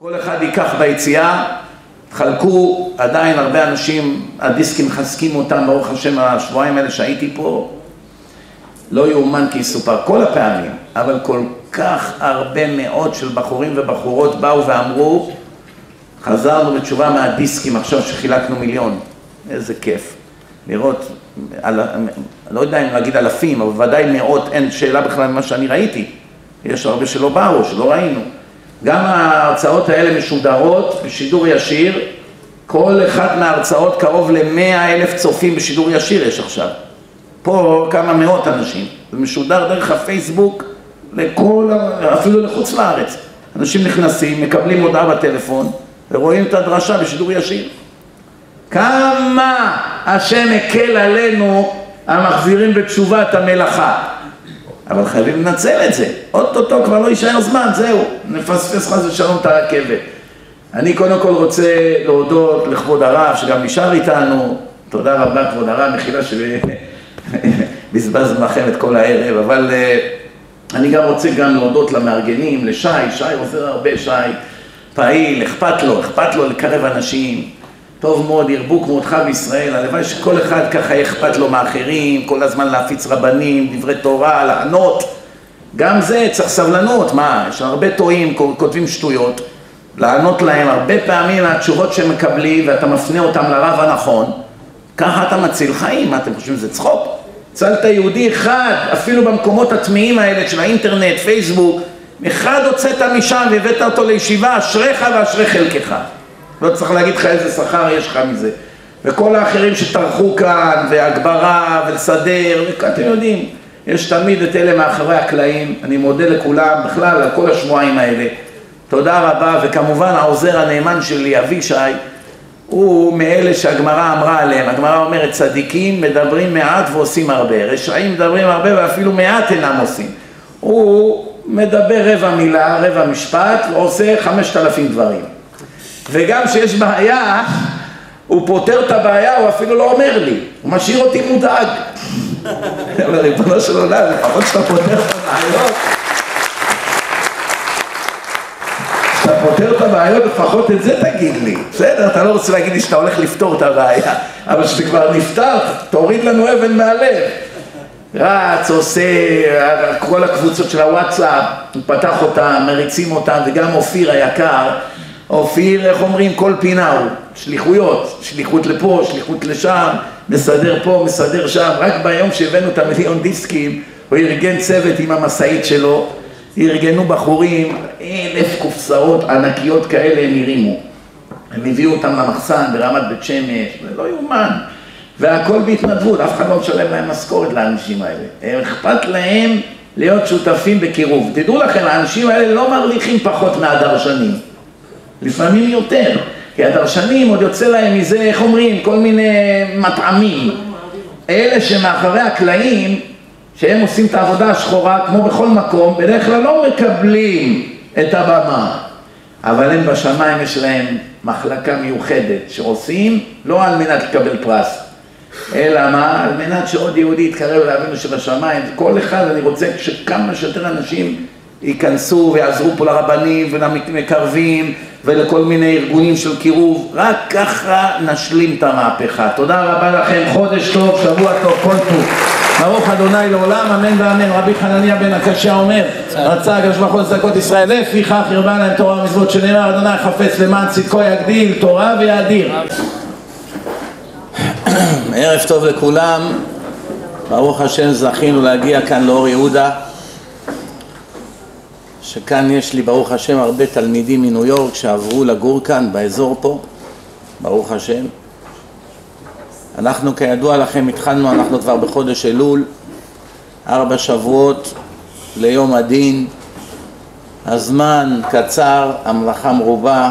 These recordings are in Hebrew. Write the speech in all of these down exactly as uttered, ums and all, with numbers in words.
כל אחד ייקח ביציאה, חלקו, עדיין הרבה אנשים, הדיסקים מחזקים אותם, ברוך השם, השבועיים האלה שהייתי פה, לא יאומן כי יסופר, כל הפעמים, אבל כל כך הרבה מאות של בחורים ובחורות באו ואמרו, חזרנו בתשובה מהדיסקים עכשיו שחילקנו מיליון. איזה כיף. לראות, על, לא יודע אם להגיד אלפים, אבל ודאי מאות, אין שאלה בכלל ממה שאני ראיתי. יש הרבה שלא באו, שלא ראינו. גם ההרצאות האלה משודרות בשידור ישיר, כל אחד מההרצאות קרוב למאה אלף צופים בשידור ישיר יש עכשיו. פה כמה מאות אנשים. זה משודר דרך הפייסבוק לכל, אפילו לחוץ לארץ. אנשים נכנסים, מקבלים הודעה בטלפון, ורואים את הדרשה בשידור ישיר. כמה השם הקל עלינו המחזירים בתשובת המלאכה. אבל חייבים לנצל את זה. אוטוטו כבר לא יישאר זמן, זהו. נפספס חס ושלום את הרכבת. אני קודם כל רוצה להודות לכבוד הרב, שגם נשאר איתנו. תודה רבה כבוד הרב, מחילה שבזבזנו לכם את כל הערב. אבל uh, אני גם רוצה גם להודות למארגנים, לשי, שי עוזר הרבה, שי פעיל, אכפת לו, אכפת לו לקרב אנשים. טוב מאוד, ירבו כמותך בישראל, הלוואי שכל אחד ככה אכפת לו מאחרים, כל הזמן להפיץ רבנים, דברי תורה, לענות. גם זה צריך סבלנות, מה? יש הרבה טועים, כותבים שטויות. לענות להם הרבה פעמים התשובות שהם מקבלים, ואתה מפנה אותם לרב הנכון. ככה אתה מציל חיים, מה אתם חושבים? זה צחוק? צלת יהודי אחד, אפילו במקומות התמיעים האלה של האינטרנט, פייסבוק, אחד הוצאת משם והבאת אותו לישיבה, אשריך ואשרי חלקך. לא צריך להגיד לך איזה שכר יש לך מזה. וכל האחרים שטרחו כאן, והגברה, ולסדר, אתם יודעים, יש תמיד את אלה מאחורי הקלעים. אני מודה לכולם, בכלל, על כל השבועיים האלה. תודה רבה, וכמובן העוזר הנאמן שלי, אבישי, הוא מאלה שהגמרא אמרה עליהם. הגמרא אומרת, צדיקים מדברים מעט ועושים הרבה. רשעים מדברים הרבה ואפילו מעט אינם עושים. הוא מדבר רבע מילה, רבע משפט, ועושה חמשת אלפים דברים. וגם שיש בעיה, הוא פותר את הבעיה, הוא אפילו לא אומר לי. הוא משאיר אותי מודאג. אבל ריבונו של עולם, לפחות שאתה פותר את הבעיות, כשאתה פותר את הבעיות, לפחות את זה תגיד לי. בסדר, אתה לא רוצה להגיד לי שאתה הולך לפתור את הבעיה, אבל כשאתה כבר נפתר, תוריד לנו אבן מהלב. רץ, עושה, כל הקבוצות של הוואטסאפ, הוא פתח אותם, מריצים אותם, וגם אופיר היקר, אופיר, איך אומרים, כל פינה הוא, שליחויות, שליחות לפה, שליחות לשם, מסדר פה, מסדר שם. רק ביום שהבאנו את המיליון דיסקים, הוא ארגן צוות עם המסעית שלו, ארגנו בחורים, אלף קופסאות ענקיות כאלה הם הרימו. הם הביאו אותם למחסן ברמת בית שמש, זה לא יאומן. והכל בהתנדבות, אף אחד לא משלם להם משכורת לאנשים האלה. הם אכפת להם להיות שותפים בקירוב. תדעו לכם, האנשים האלה לא מרוויחים פחות מהדרשנים. לפעמים יותר, כי הדרשנים עוד יוצא להם מזה, איך אומרים, כל מיני מטעמים. אלה שמאחורי הקלעים, שהם עושים את העבודה השחורה, כמו בכל מקום, בדרך כלל לא מקבלים את הבמה. אבל הם בשמיים יש להם מחלקה מיוחדת, שעושים לא על מנת לקבל פרס, אלא מה? על מנת שעוד יהודי יתקרב לאבינו שבשמיים. כל אחד, אני רוצה שכמה שיותר אנשים ייכנסו ויעזרו פה לרבנים ולמקרבים ולכל מיני ארגונים של קירוב. רק ככה נשלים את המהפכה. תודה רבה לכם, חודש טוב, שבוע טוב, כל טוב. ברוך אדוני לעולם, אמן ואמן. רבי חנניה בן הקשיא אומר, רצה הקדוש ברוך הוא לצדקות ישראל, לפיכך ירבה להם תורה ומצוות, שנאמר אדוני חפץ למען צדקו יגדיל תורה ויאדיר. ערב טוב לכולם, ברוך השם זכינו להגיע כאן לאור יהודה, שכאן יש לי ברוך השם הרבה תלמידים מניו יורק שעברו לגור כאן באזור פה, ברוך השם. אנחנו כידוע לכם התחלנו, אנחנו כבר בחודש אלול, ארבע שבועות ליום הדין, הזמן קצר, המלאכה מרובה,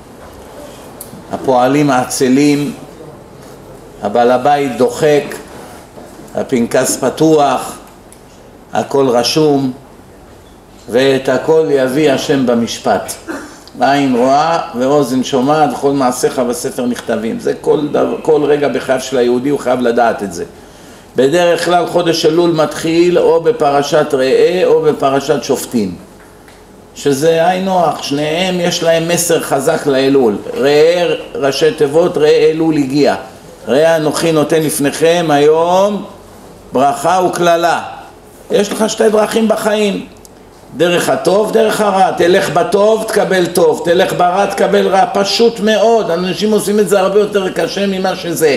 הפועלים העצלים, הבעל הבית דוחק, הפנקס פתוח, הכל רשום, ואת הכל יביא השם במשפט. עין רואה ואוזן שומעת, וכל מעשיך בספר נכתבים. זה כל, דבר, כל רגע בחייו של היהודי הוא חייב לדעת את זה. בדרך כלל חודש אלול מתחיל או בפרשת ראה או בפרשת שופטים. שזה היינו הך, שניהם יש להם מסר חזק לאלול. ראה ראשי תיבות, ראה אלול הגיע. ראה אנוכי נותן לפניכם היום ברכה וכללה. יש לך שתי דרכים בחיים, דרך הטוב, דרך הרע. תלך בטוב, תקבל טוב, תלך ברע, תקבל רע. פשוט מאוד, אנשים עושים את זה הרבה יותר קשה ממה שזה.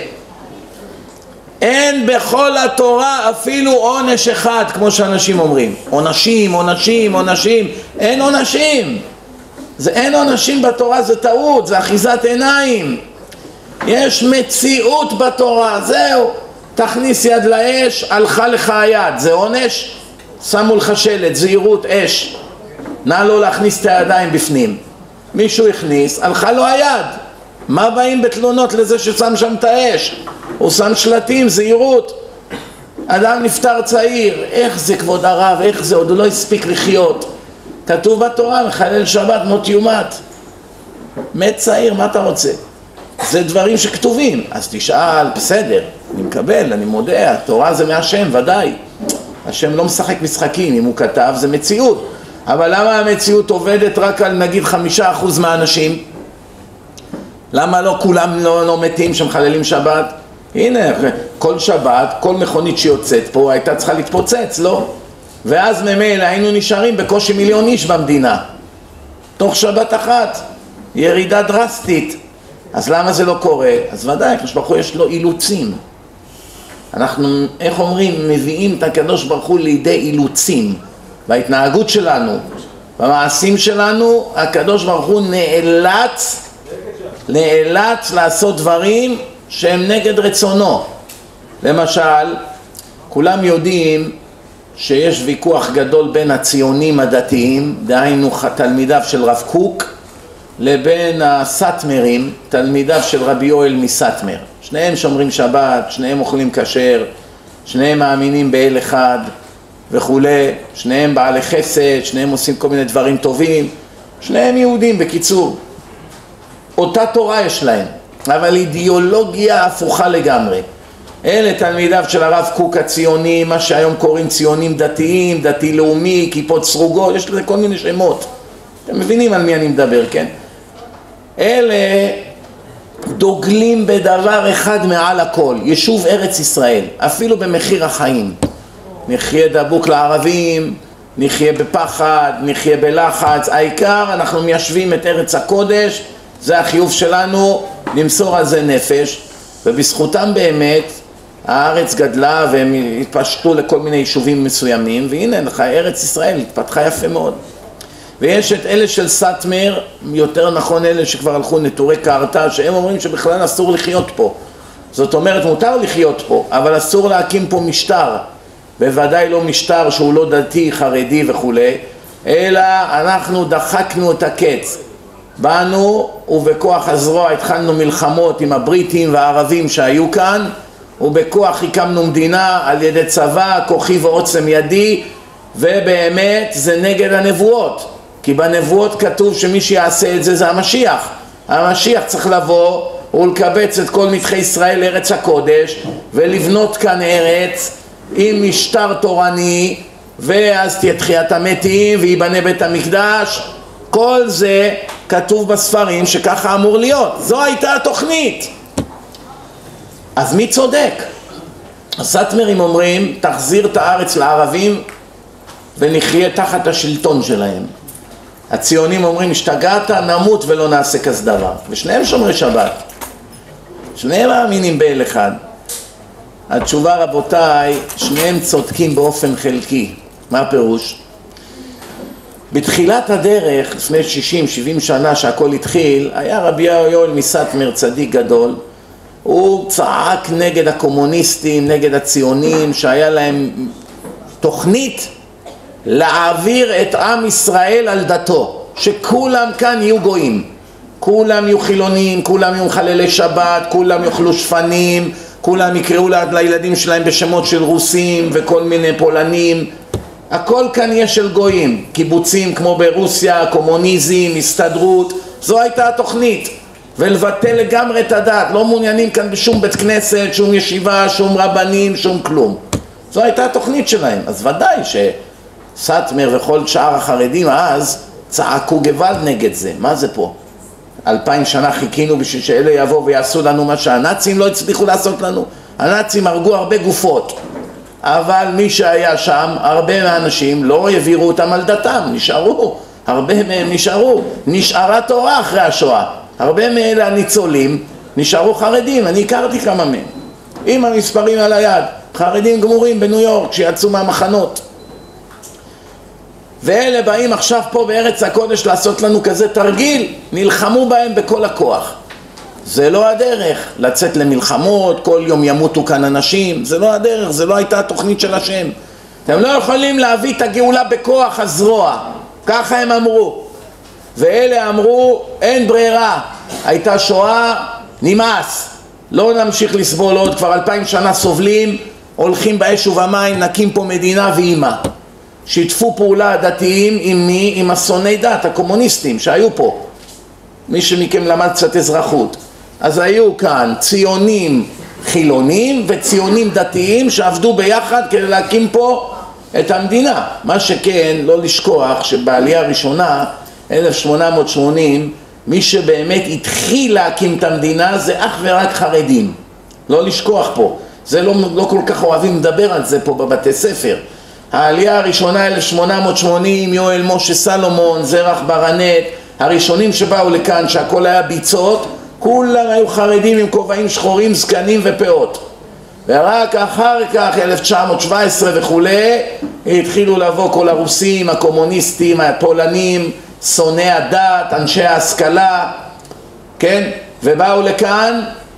אין בכל התורה אפילו עונש אחד, כמו שאנשים אומרים. עונשים, עונשים, עונשים. אין עונשים. זה אין עונשים בתורה, זה טעות, זה אחיזת עיניים. יש מציאות בתורה, זהו. תכניס יד לאש, הלכה לך היד, זה עונש? שמו לך שלט, זהירות, אש. נא לא להכניס את הידיים בפנים. מישהו הכניס, הלכה לו היד. מה באים בתלונות לזה ששם שם את האש? הוא שם שלטים, זהירות. אדם נפטר צעיר, איך זה כבוד הרב, איך זה, עוד הוא לא הספיק לחיות. כתוב בתורה, מחלל שבת מות יומת. מת צעיר, מה אתה רוצה? זה דברים שכתובים, אז תשאל, בסדר, אני מקבל, אני מודה, התורה זה מהשם, ודאי. השם לא משחק משחקים, אם הוא כתב זה מציאות. אבל למה המציאות עובדת רק על נגיד חמישה אחוז מהאנשים? למה לא כולם לא, לא מתים שמחללים שבת? הנה, כל שבת, כל מכונית שיוצאת פה הייתה צריכה להתפוצץ, לא? ואז ממילא היינו נשארים בקושי מיליון איש במדינה. תוך שבת אחת, ירידה דרסטית. אז למה זה לא קורה? אז ודאי, הקדוש ברוך הוא יש לו אילוצים. אנחנו, איך אומרים, מביאים את הקדוש ברוך הוא לידי אילוצים. בהתנהגות שלנו, במעשים שלנו, הקדוש ברוך הוא נאלץ, נאלץ לעשות דברים שהם נגד רצונו. למשל, כולם יודעים שיש ויכוח גדול בין הציונים הדתיים, דהיינו תלמידיו של רב קוק, לבין הסטמרים, תלמידיו של רבי יואל מסטמר. שניהם שומרים שבת, שניהם אוכלים כשר, שניהם מאמינים באל אחד וכולי, שניהם בעלי חסד, שניהם עושים כל מיני דברים טובים, שניהם יהודים בקיצור. אותה תורה יש להם, אבל אידיאולוגיה הפוכה לגמרי. אלה תלמידיו של הרב קוק הציונים, מה שהיום קוראים ציונים דתיים, דתי לאומי, כיפות סרוגות, יש לזה כל מיני שמות. אתם מבינים על מי אני מדבר, כן? אלה דוגלים בדבר אחד מעל הכל, יישוב ארץ ישראל, אפילו במחיר החיים. נחיה דבוק לערבים, נחיה בפחד, נחיה בלחץ, העיקר אנחנו מיישבים את ארץ הקודש, זה החיוב שלנו, למסור על זה נפש, ובזכותם באמת הארץ גדלה והם התפשטו לכל מיני יישובים מסוימים, והנה לך ארץ ישראל התפתחה יפה מאוד. ויש את אלה של סטמר, יותר נכון אלה שכבר הלכו נטורי קרתא, שהם אומרים שבכלל אסור לחיות פה. זאת אומרת, מותר לחיות פה, אבל אסור להקים פה משטר. בוודאי לא משטר שהוא לא דתי, חרדי וכו', אלא אנחנו דחקנו את הקץ. באנו ובכוח הזרוע התחלנו מלחמות עם הבריטים והערבים שהיו כאן, ובכוח הקמנו מדינה על ידי צבא, כוחי ועוצם ידי, ובאמת זה נגד הנבואות. כי בנבואות כתוב שמי שיעשה את זה זה המשיח. המשיח צריך לבוא ולקבץ את כל נדחי ישראל לארץ הקודש ולבנות כאן ארץ עם משטר תורני, ואז תהיה תחיית המתים ויבנה בית המקדש. כל זה כתוב בספרים שככה אמור להיות. זו הייתה התוכנית. אז מי צודק? הסטמרים אומרים תחזיר את הארץ לערבים ונחיה תחת השלטון שלהם. הציונים אומרים השתגעת, נמות ולא נעשה כזה דבר. ושניהם שומרי שבת, שניהם מאמינים באל אחד. התשובה רבותיי, שניהם צודקים באופן חלקי. מה הפירוש? בתחילת הדרך, לפני שישים שבעים שנה שהכל התחיל, היה רבי יואל מסטמר צדיק גדול. הוא צעק נגד הקומוניסטים, נגד הציונים, שהיה להם תוכנית להעביר את עם ישראל על דתו, שכולם כאן יהיו גויים, כולם יהיו חילונים, כולם יהיו מחללי שבת, כולם יאכלו שפנים, כולם יקראו לילדים שלהם בשמות של רוסים וכל מיני פולנים. הכל כאן יהיה של גויים, קיבוצים כמו ברוסיה, קומוניזם, הסתדרות. זו הייתה התוכנית, ולבטל לגמרי את הדת. לא מעוניינים כאן בשום בית כנסת, שום ישיבה, שום רבנים, שום כלום. זו הייתה התוכנית שלהם. אז ודאי שסטמר וכל שאר החרדים אז צעקו גוואלד נגד זה. מה זה פה? אלפיים שנה חיכינו בשביל שאלה יבואו ויעשו לנו מה שהנאצים לא הצליחו לעשות לנו. הנאצים הרגו הרבה גופות, אבל מי שהיה שם, הרבה מהאנשים לא העבירו אותם על דתם, נשארו, הרבה מהם נשארו, נשארה תורה אחרי השואה. הרבה מאלה הניצולים נשארו חרדים, אני הכרתי כמה מהם, עם המספרים על היד, חרדים גמורים בניו יורק שיצאו מהמחנות. ואלה באים עכשיו פה בארץ הקודש לעשות לנו כזה תרגיל, נלחמו בהם בכל הכוח. זה לא הדרך, לצאת למלחמות, כל יום ימותו כאן אנשים, זה לא הדרך, זה לא הייתה התוכנית של השם. אתם לא יכולים להביא את הגאולה בכוח הזרוע, ככה הם אמרו. ואלה אמרו, אין ברירה, הייתה שואה, נמאס, לא נמשיך לסבול עוד, כבר אלפיים שנה סובלים, הולכים באש ובמים, נקים פה מדינה ואימא. שיתפו פעולה הדתיים עם מי? עם השונאי דת, הקומוניסטים שהיו פה. מי שמכם למד קצת אזרחות. אז היו כאן ציונים חילונים וציונים דתיים שעבדו ביחד כדי להקים פה את המדינה. מה שכן, לא לשכוח שבעלייה הראשונה, אלף שמונה מאות שמונים, מי שבאמת התחיל להקים את המדינה זה אך ורק חרדים. לא לשכוח פה. זה לא, לא כל כך אוהבים לדבר על זה פה בבתי ספר. העלייה הראשונה אלף שמונה מאות שמונים, יואל משה סלומון, זרח ברנט, הראשונים שבאו לכאן שהכל היה ביצות, כולם היו חרדים עם כובעים שחורים, זקנים ופאות. ורק אחר כך, אלף תשע מאות שבע עשרה וכולי, התחילו לבוא כל הרוסים, הקומוניסטים, הפולנים, שונאי הדת, אנשי ההשכלה, כן? ובאו לכאן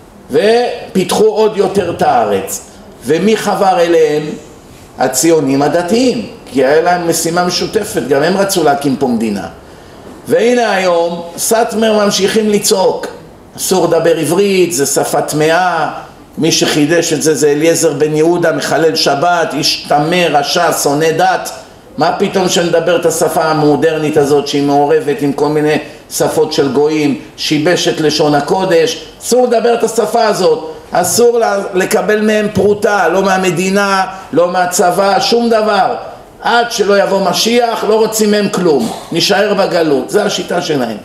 ופיתחו עוד יותר את הארץ. ומי חבר אליהם? הציונים הדתיים, כי היה להם משימה משותפת, גם הם רצו להקים פה מדינה. והנה היום, סאטמר ממשיכים לצעוק, אסור לדבר עברית, זה שפה טמאה, מי שחידש את זה זה אליעזר בן יהודה, מחלל שבת, איש טמא, רשע, שונא דת. מה פתאום שנדבר את השפה המודרנית הזאת שהיא מעורבת עם כל מיני שפות של גויים, שיבשת לשון הקודש, אסור לדבר את השפה הזאת. אסור לקבל מהם פרוטה, לא מהמדינה, לא מהצבא, שום דבר. עד שלא יבוא משיח, לא רוצים מהם כלום, נשאר בגלות, זה השיטה שלהם.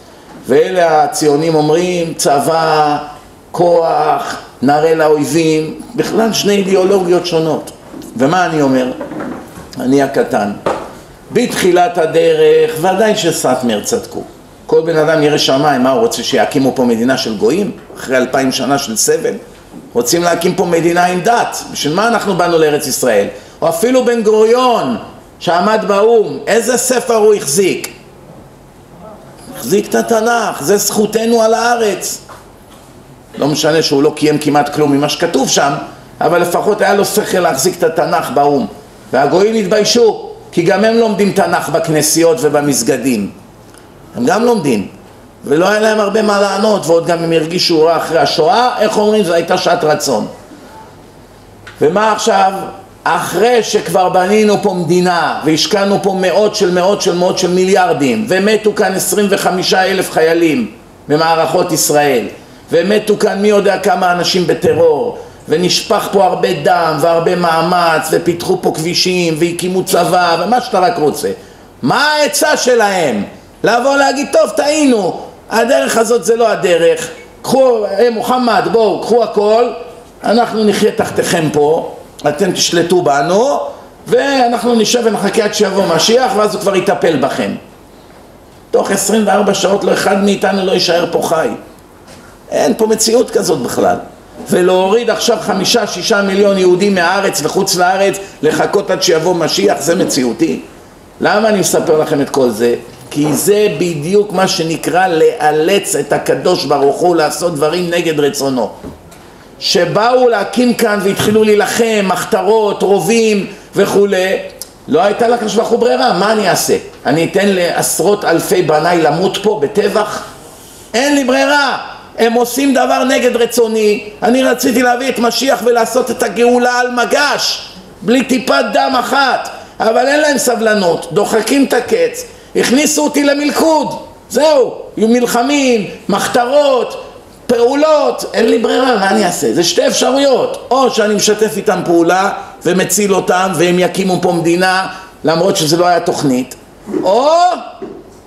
ואלה הציונים אומרים, צבא, כוח, נראה לאויבים, בכלל שני אידיאולוגיות שונות. ומה אני אומר? אני הקטן. בתחילת הדרך, ודאי שסאטמר צדקו. כל בן אדם ירא שמיים, מה הוא רוצה שיקימו פה מדינה של גויים? אחרי אלפיים שנה של סבל? רוצים להקים פה מדינה עם דת. בשביל מה אנחנו באנו לארץ ישראל? או אפילו בן גוריון שעמד באום, איזה ספר הוא החזיק? החזיק את התנ"ך, זה זכותנו על הארץ. לא משנה שהוא לא קיים כמעט כלום ממה שכתוב שם, אבל לפחות היה לו שכל להחזיק את התנ"ך באום. והגויים התביישו, כי גם הם לומדים תנ"ך בכנסיות ובמסגדים. הם גם לומדים, ולא היה להם הרבה מה לענות, ועוד גם הם הרגישו רע אחרי השואה, איך אומרים? זו הייתה שעת רצון. ומה עכשיו? אחרי שכבר בנינו פה מדינה, והשקענו פה מאות של מאות של מאות של מיליארדים, ומתו כאן עשרים וחמישה אלף חיילים במערכות ישראל, ומתו כאן מי יודע כמה אנשים בטרור, ונשפך פה הרבה דם והרבה מאמץ, ופיתחו פה כבישים, והקימו צבא, ומה שאתה רק רוצה. מה העצה שלהם? לבוא להגיד, טוב, טעינו, הדרך הזאת זה לא הדרך, קחו, אה, מוחמד, בואו, קחו הכל, אנחנו נחיה תחתיכם פה, אתם תשלטו בנו, ואנחנו נשב ונחכה עד שיבוא משיח, ואז הוא כבר יטפל בכם. תוך עשרים וארבע שעות לא אחד מאיתנו לא יישאר פה חי. אין פה מציאות כזאת בכלל. ולהוריד עכשיו חמישה, שישה מיליון יהודים מהארץ וחוץ לארץ, לחכות עד שיבוא משיח, זה מציאותי. למה אני מספר לכם את כל זה? כי זה בדיוק מה שנקרא לאלץ את הקדוש ברוך הוא לעשות דברים נגד רצונו. שבאו להקים כאן והתחילו להילחם, מחתרות, רובים וכו', לא הייתה לקדוש ברוך הוא ברירה. מה אני אעשה? אני אתן לעשרות אלפי בניי למות פה בטבח? אין לי ברירה. הם עושים דבר נגד רצוני. אני רציתי להביא את משיח ולעשות את הגאולה על מגש, בלי טיפת דם אחת, אבל אין להם סבלנות, דוחקים את הקץ, הכניסו אותי למלכוד, זהו, יהיו מלחמים, מחתרות, פעולות, אין לי ברירה, מה אני אעשה? זה שתי אפשרויות, או שאני משתף איתם פעולה ומציל אותם והם יקימו פה מדינה למרות שזה לא היה תוכנית, או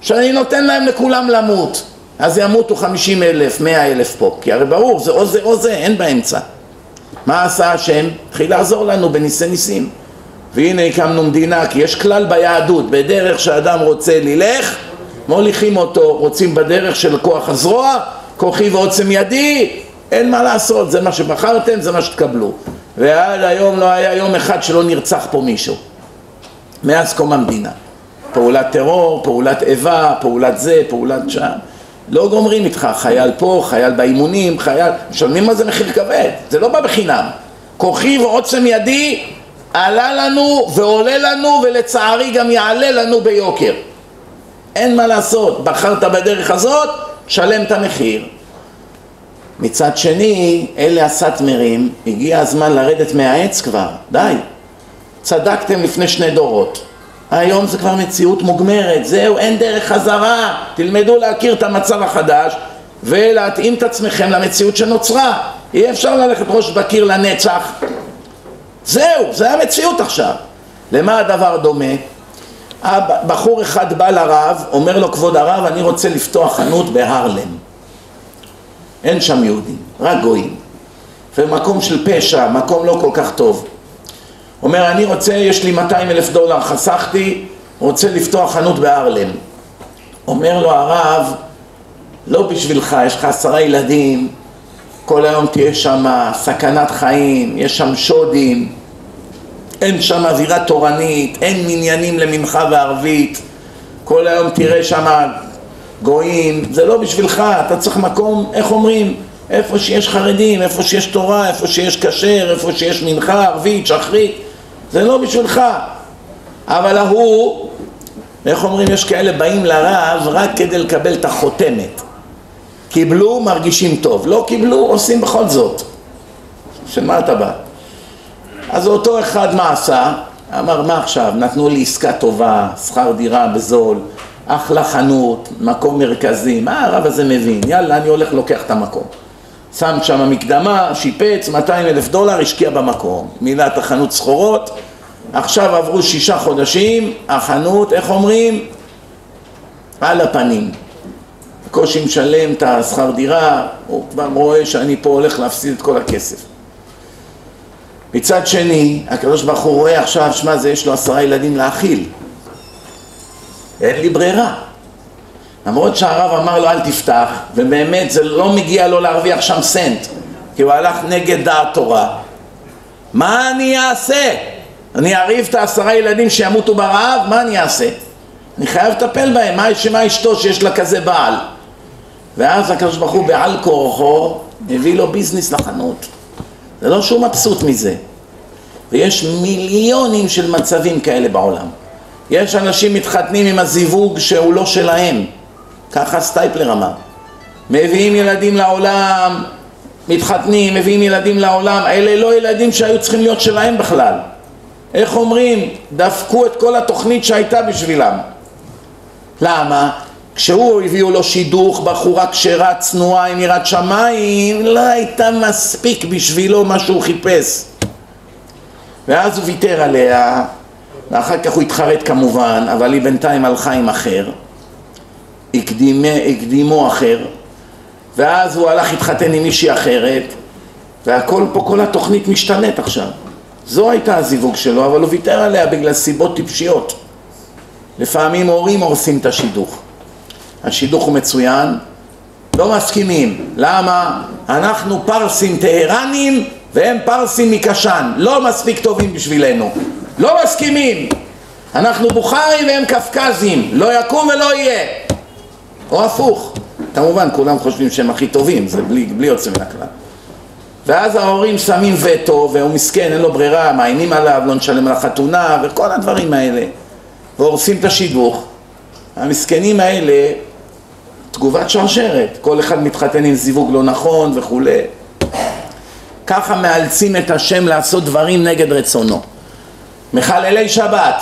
שאני נותן להם לכולם למות, אז ימותו חמישים אלף, מאה אלף פה, כי הרי ברור, זה או זה או זה, אין באמצע. מה עשה השם? התחיל לעזור לנו בניסי ניסים. והנה הקמנו מדינה, כי יש כלל ביהדות, בדרך שאדם רוצה ללך, מוליכים אותו, רוצים בדרך של כוח הזרוע, כוחי ועוצם ידי, אין מה לעשות, זה מה שבחרתם, זה מה שתקבלו. ועד היום לא היה יום אחד שלא נרצח פה מישהו, מאז קום המדינה. פעולת טרור, פעולת איבה, פעולת זה, פעולת שם. לא גומרים איתך, חייל פה, חייל באימונים, חייל, משלמים מה זה מחיר כבד, זה לא בא בחינם. כוחי ועוצם ידי עלה לנו ועולה לנו, ולצערי גם יעלה לנו ביוקר. אין מה לעשות, בחרת בדרך הזאת, שלם את המחיר. מצד שני, אלה הסטמרים, הגיע הזמן לרדת מהעץ כבר, די. צדקתם לפני שני דורות. היום זה כבר מציאות מוגמרת, זהו, אין דרך חזרה. תלמדו להכיר את המצב החדש ולהתאים את עצמכם למציאות שנוצרה. אי אפשר ללכת ראש בקיר לנצח. זהו, זה המציאות עכשיו. למה הדבר דומה? בחור אחד בא לרב, אומר לו, כבוד הרב, אני רוצה לפתוח חנות בהרלם. אין שם יהודים, רק גויים. ומקום של פשע, מקום לא כל כך טוב. אומר, אני רוצה, יש לי מאתיים אלף דולר, חסכתי, רוצה לפתוח חנות בהרלם. אומר לו הרב, לא בשבילך, יש לך עשרה ילדים, כל היום תהיה שם סכנת חיים, יש שם שודים, אין שם אווירה תורנית, אין מניינים למנחה וערבית, כל היום תראה שם גויים, זה לא בשבילך, אתה צריך מקום, איך אומרים, איפה שיש חרדים, איפה שיש תורה, איפה שיש כשר, איפה שיש מנחה, ערבית, שחרית, זה לא בשבילך. אבל הוא, איך אומרים, יש כאלה באים לרב רק כדי לקבל את החותמת. קיבלו, מרגישים טוב, לא קיבלו, עושים בכל זאת. שמה אתה בא? אז אותו אחד מה עשה? אמר, מה עכשיו? נתנו לי עסקה טובה, שכר דירה בזול, אחלה חנות, מקום מרכזי, מה הרב הזה מבין? יאללה, אני הולך לוקח את המקום. שם שם מקדמה, שיפץ, מאתיים אלף דולר, השקיע במקום. מילא את החנות סחורות, עכשיו עברו שישה חודשים, החנות, איך אומרים? על הפנים. בקושי משלם את השכר דירה, הוא כבר רואה שאני פה הולך להפסיד את כל הכסף. מצד שני, הקדוש ברוך הוא רואה עכשיו, שמה זה, יש לו עשרה ילדים להאכיל. אין לי ברירה. למרות שהרב אמר לו אל תפתח, ובאמת זה לא מגיע לו להרוויח שם סנט, כי הוא הלך נגד דעת תורה. מה אני אעשה? אני אריב את העשרה ילדים שימותו ברעב? מה אני אעשה? אני חייב לטפל בהם, מה שמה אשתו שיש לה כזה בעל? ואז הקדוש ברוך הוא בעל כורחו הביא לו ביזנס לחנות. זה לא שום מבסוט מזה. ויש מיליונים של מצבים כאלה בעולם. יש אנשים מתחתנים עם הזיווג שהוא לא שלהם, ככה סטייפלר אמר. מביאים ילדים לעולם, מתחתנים, מביאים ילדים לעולם, אלה לא ילדים שהיו צריכים להיות שלהם בכלל. איך אומרים? דפקו את כל התוכנית שהייתה בשבילם. למה? כשהוא הביאו לו שידוך, בחורה כשרה צנועה עם יראת שמיים, לא הייתה מספיק בשבילו מה שהוא חיפש. ואז הוא ויתר עליה, ואחר כך הוא התחרט כמובן, אבל היא בינתיים הלכה עם אחר, הקדימה, הקדימו אחר, ואז הוא הלך להתחתן עם מישהי אחרת, והכל פה, כל התוכנית משתנית עכשיו. זו הייתה הזיווג שלו, אבל הוא ויתר עליה בגלל סיבות טיפשיות. לפעמים הורים הורסים את השידוך. השידוך הוא מצוין, לא מסכימים. למה? אנחנו פרסים טהרנים והם פרסים מקשן, לא מספיק טובים בשבילנו. לא מסכימים. אנחנו בוכרים והם קפקזים, לא יקום ולא יהיה. או הפוך. כמובן כולם חושבים שהם הכי טובים, זה בלי, בלי יוצא מן הכלל. ואז ההורים שמים וטו, והוא מסכן, אין לו ברירה, מאיימים עליו, לא נשלם על החתונה, וכל הדברים האלה. והורסים את השידוך. המסכנים האלה, תגובת שרשרת. כל אחד מתחתן עם זיווג לא נכון וכו'. ככה מאלצים את השם לעשות דברים נגד רצונו. מחללי שבת.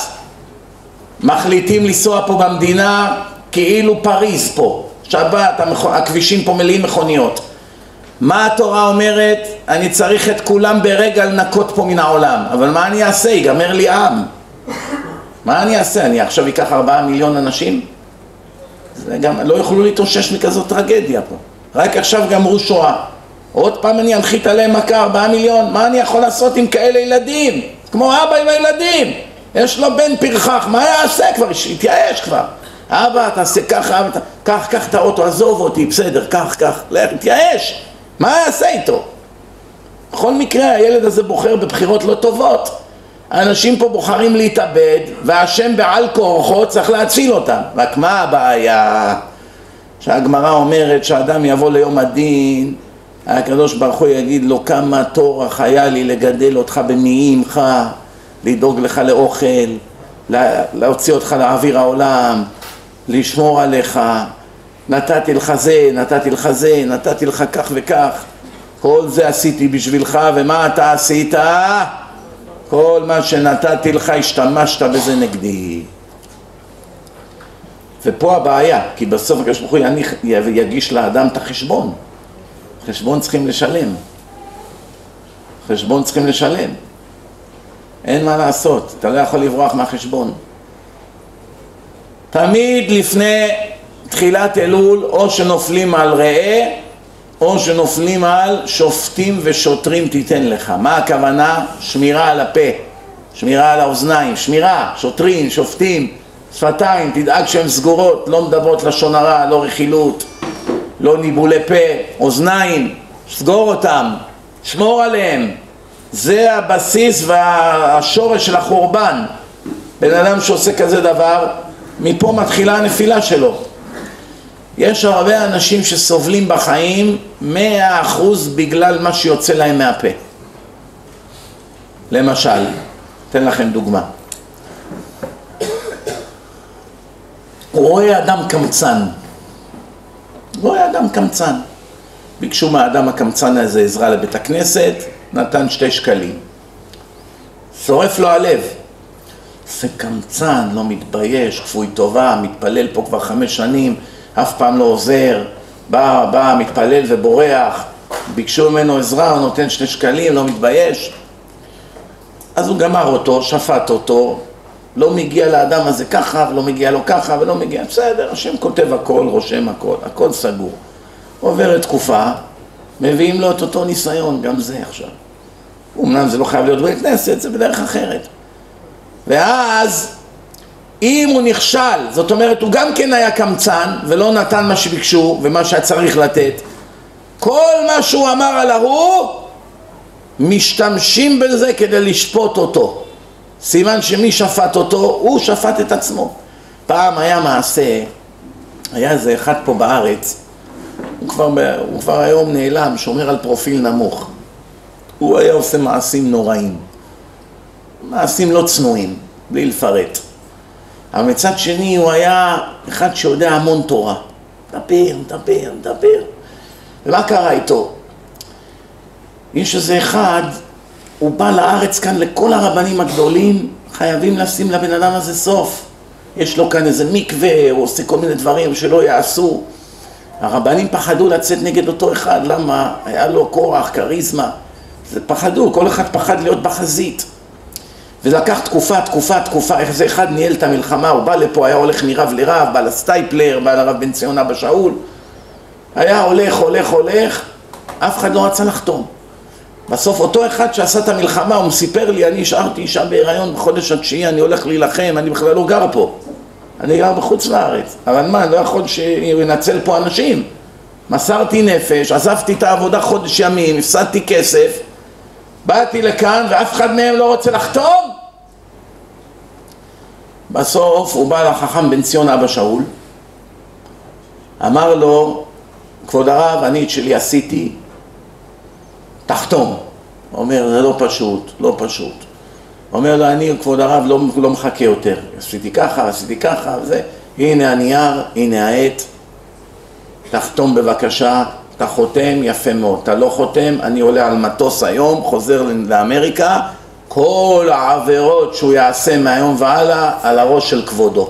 מחליטים לנסוע פה במדינה כאילו פריז פה. שבת, הכבישים פה מלאים מכוניות. מה התורה אומרת? אני צריך את כולם ברגע לנקות פה מן העולם. אבל מה אני אעשה? ייגמר לי עם. מה אני אעשה? אני עכשיו אקח ארבעה מיליון אנשים? גם לא יוכלו להתאושש מכזאת טרגדיה פה. רק עכשיו גמרו שואה. עוד פעם אני אנחית עליהם מכה ארבעה מיליון, מה אני יכול לעשות עם כאלה ילדים? כמו אבא עם הילדים. יש לו בן פרחח, מה יעשה כבר? התייאש כבר. אבא, תעשה ככה, אבא, קח, קח את האוטו, עזוב אותי, בסדר, קח, קח, לך, התייאש. מה יעשה איתו? בכל מקרה, הילד הזה בוחר בבחירות לא טובות. האנשים פה בוחרים להתאבד, והשם בעל כורחו צריך להציל אותם. רק מה הבעיה? שהגמרא אומרת שהאדם יבוא ליום הדין, הקדוש ברוך הוא יגיד לו כמה טורח היה לי לגדל אותך במעימך, לדאוג לך לאוכל, להוציא אותך לאוויר העולם, לשמור עליך, נתתי לך זה, נתתי לך זה, נתתי לך כך וכך, כל זה עשיתי בשבילך, ומה אתה עשית? כל מה שנתתי לך השתמשת בזה נגדי. ופה הבעיה, כי בסוף הקדוש ברוך הוא יגיש לאדם את החשבון. חשבון צריכים לשלם. חשבון צריכים לשלם. אין מה לעשות, אתה לא יכול לברוח מהחשבון. תמיד לפני תחילת אלול, או שנופלים על ראה, או שנופלים על שופטים ושוטרים תיתן לך. מה הכוונה? שמירה על הפה, שמירה על האוזניים, שמירה, שוטרים, שופטים, שפתיים, תדאג שהן סגורות, לא מדברות לשון הרע, לא רכילות, לא ניבולי פה, אוזניים, סגור אותם, שמור עליהם. זה הבסיס והשורש של החורבן. בן אדם שעושה כזה דבר, מפה מתחילה הנפילה שלו. יש הרבה אנשים שסובלים בחיים מאה אחוז בגלל מה שיוצא להם מהפה. למשל, אתן לכם דוגמה. הוא רואה אדם קמצן. הוא רואה אדם קמצן. ביקשו מהאדם הקמצן הזה עזרה לבית הכנסת, נתן שתי שקלים. שורף לו הלב. זה קמצן, לא מתבייש, כפוי טובה, מתפלל פה כבר חמש שנים, אף פעם לא עוזר, בא, בא, מתפלל ובורח, ביקשו ממנו עזרה, הוא נותן שני שקלים, לא מתבייש. אז הוא גמר אותו, שפט אותו, לא מגיע לאדם הזה ככה, ולא מגיע לו ככה, ולא מגיע, בסדר, השם כותב הכל, רושם הכל, הכל סגור. עוברת תקופה, מביאים לו את אותו ניסיון, גם זה עכשיו. אמנם זה לא חייב להיות בית כנסת, זה בדרך אחרת. ואז, אם הוא נכשל, זאת אומרת, הוא גם כן היה קמצן, ולא נתן מה שביקשו, ומה שצריך לתת. כל מה שהוא אמר על ההוא, משתמשים בזה כדי לשפוט אותו. סימן שמי שפט אותו, הוא שפט את עצמו. פעם היה מעשה, היה איזה אחד פה בארץ, הוא כבר, הוא כבר היום נעלם, שומר על פרופיל נמוך. הוא היה עושה מעשים נוראים. מעשים לא צנועים, בלי לפרט. אבל מצד שני הוא היה אחד שיודע המון תורה. מדבר, מדבר, מדבר. ומה קרה איתו? יש איזה אחד, הוא בא לארץ כאן לכל הרבנים הגדולים, חייבים לשים לבן אדם הזה סוף. יש לו כאן איזה מקווה, הוא עושה כל מיני דברים שלא יעשו. הרבנים פחדו לצאת נגד אותו אחד, למה? היה לו כוח, קריזמה. זה פחדו, כל אחד פחד להיות בחזית. וזה לקח תקופה, תקופה, תקופה, איך זה אחד ניהל את המלחמה, הוא בא לפה, היה הולך מרב לרב, בא לסטייפלר, בא לרב בן ציון אבא שאול. היה הולך, הולך, הולך, אף אחד לא רצה לחתום. בסוף אותו אחד שעשה את המלחמה, הוא מסיפר לי, אני השארתי אישה בהיריון בחודש התשיעי, אני הולך להילחם, אני בכלל לא גר פה. אני גר בחוץ לארץ. אבל מה, אני לא יכול שינצל פה אנשים. מסרתי נפש, עזבתי את העבודה חודש ימים, הפסדתי כסף, באתי לכאן ואף אחד מהם לא רוצה לחתום. בסוף הוא בא לחכם בן ציון אבא שאול, אמר לו, כבוד הרב, אני את שלי עשיתי, תחתום. הוא אומר, זה לא פשוט, לא פשוט. הוא אומר לו, אני, כבוד הרב, לא, לא מחכה יותר. עשיתי ככה, עשיתי ככה, וזה. הנה הנייר, הנה העט. תחתום בבקשה, אתה חותם, יפה מאוד. אתה לא חותם, אני עולה על מטוס היום, חוזר לאמריקה. כל העבירות שהוא יעשה מהיום והלאה, על הראש של כבודו.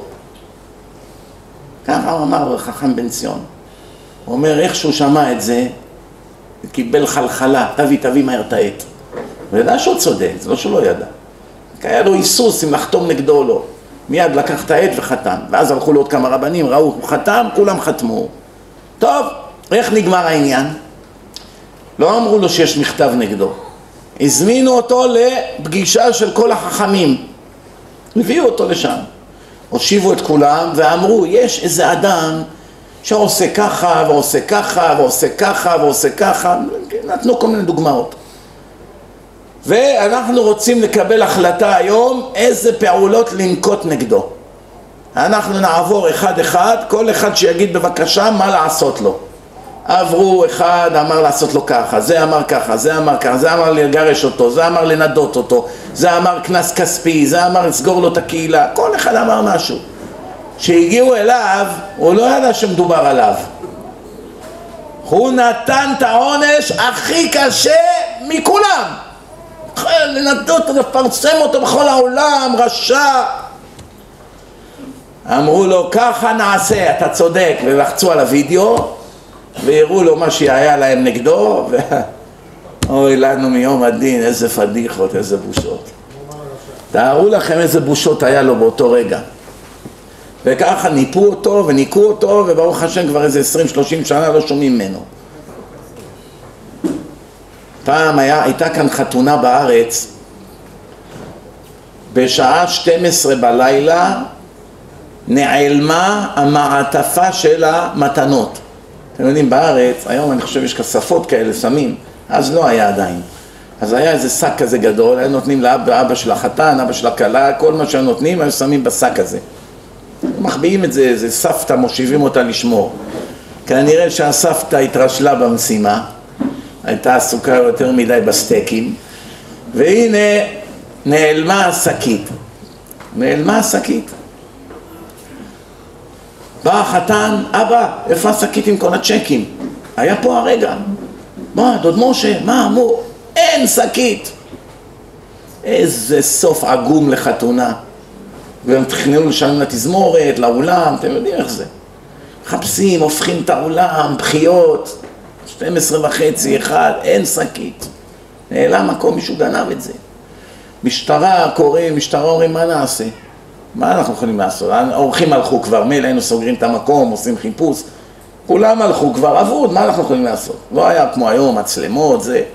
ככה הוא אמר לחכם בן ציון. הוא אומר, איך שהוא שמע את זה, הוא קיבל חלחלה, תביא, תביא מהר את העט. הוא ידע שהוא צודק, זה לא שהוא לא ידע. היה לו היסוס אם לחתום נגדו או לא. מיד לקח את העט וחתם, ואז הלכו לעוד כמה רבנים, ראו, הוא חתם, כולם חתמו. טוב, איך נגמר העניין? לא אמרו לו שיש מכתב נגדו, הזמינו אותו לפגישה של כל החכמים, הביאו אותו לשם, הושיבו את כולם ואמרו, יש איזה אדם שעושה ככה ועושה ככה ועושה ככה ועושה ככה, נתנו כל מיני דוגמאות, ואנחנו רוצים לקבל החלטה היום איזה פעולות לנקוט נגדו. אנחנו נעבור אחד אחד, כל אחד שיגיד בבקשה מה לעשות לו. עברו, אחד אמר לעשות לו ככה, זה אמר ככה, זה אמר ככה, זה אמר לגרש אותו, זה אמר לנדות אותו, זה אמר כנס כספי, זה אמר לסגור לו את הקהילה, כל אחד אמר משהו. שהגיעו אליו, הוא לא ידע שמדובר עליו. הוא נתן את העונש הכי קשה מכולם. לנדות, לפרסם אותו בכל העולם, רשע. אמרו לו, ככה נעשה, אתה צודק, ולחצו על הוידאו, והראו לו מה שהיה להם נגדו, ו... אוי לנו מיום הדין, איזה פדיחות, איזה בושות. תארו לכם איזה בושות היה לו באותו רגע. וככה ניפו אותו וניקו אותו, וברוך השם כבר איזה עשרים שלושים שנה לא שומעים ממנו. פעם היה, הייתה כאן חתונה בארץ, בשעה שתים עשרה בלילה נעלמה המעטפה של המתנות. אתם יודעים, בארץ, היום אני חושב יש כספות כאלה, שמים, אז לא היה עדיין. אז היה איזה שק כזה גדול, היו נותנים לאבא, אבא של החתן, אבא של הכלה, כל מה שהיו נותנים, היו שמים בשק הזה. מחביאים את זה, איזה סבתא, מושיבים אותה לשמור. כנראה שהסבתא התרשלה במשימה, הייתה עסוקה יותר מדי בסטייקים, והנה נעלמה השקית. נעלמה השקית. בא החתן, אבא, איפה השקית עם כל הצ'קים? היה פה הרגע. מה, דוד משה, מה אמור? אין שקית. איזה סוף עגום לחתונה. והם תכננו לשלם לתזמורת, לאולם, אתם יודעים איך זה. חפשים, הופכים את האולם, בחיות, שתים עשרה וחצי, אחד, אין שקית. נעלם מקום, מישהו גנב את זה. משטרה קוראים, משטרה אומרים, מה נעשה? מה אנחנו יכולים לעשות? האורחים הלכו כבר, מילא היינו סוגרים את המקום, עושים חיפוש. כולם הלכו כבר, עבוד, מה אנחנו יכולים לעשות? לא היה כמו היום, מצלמות, זה.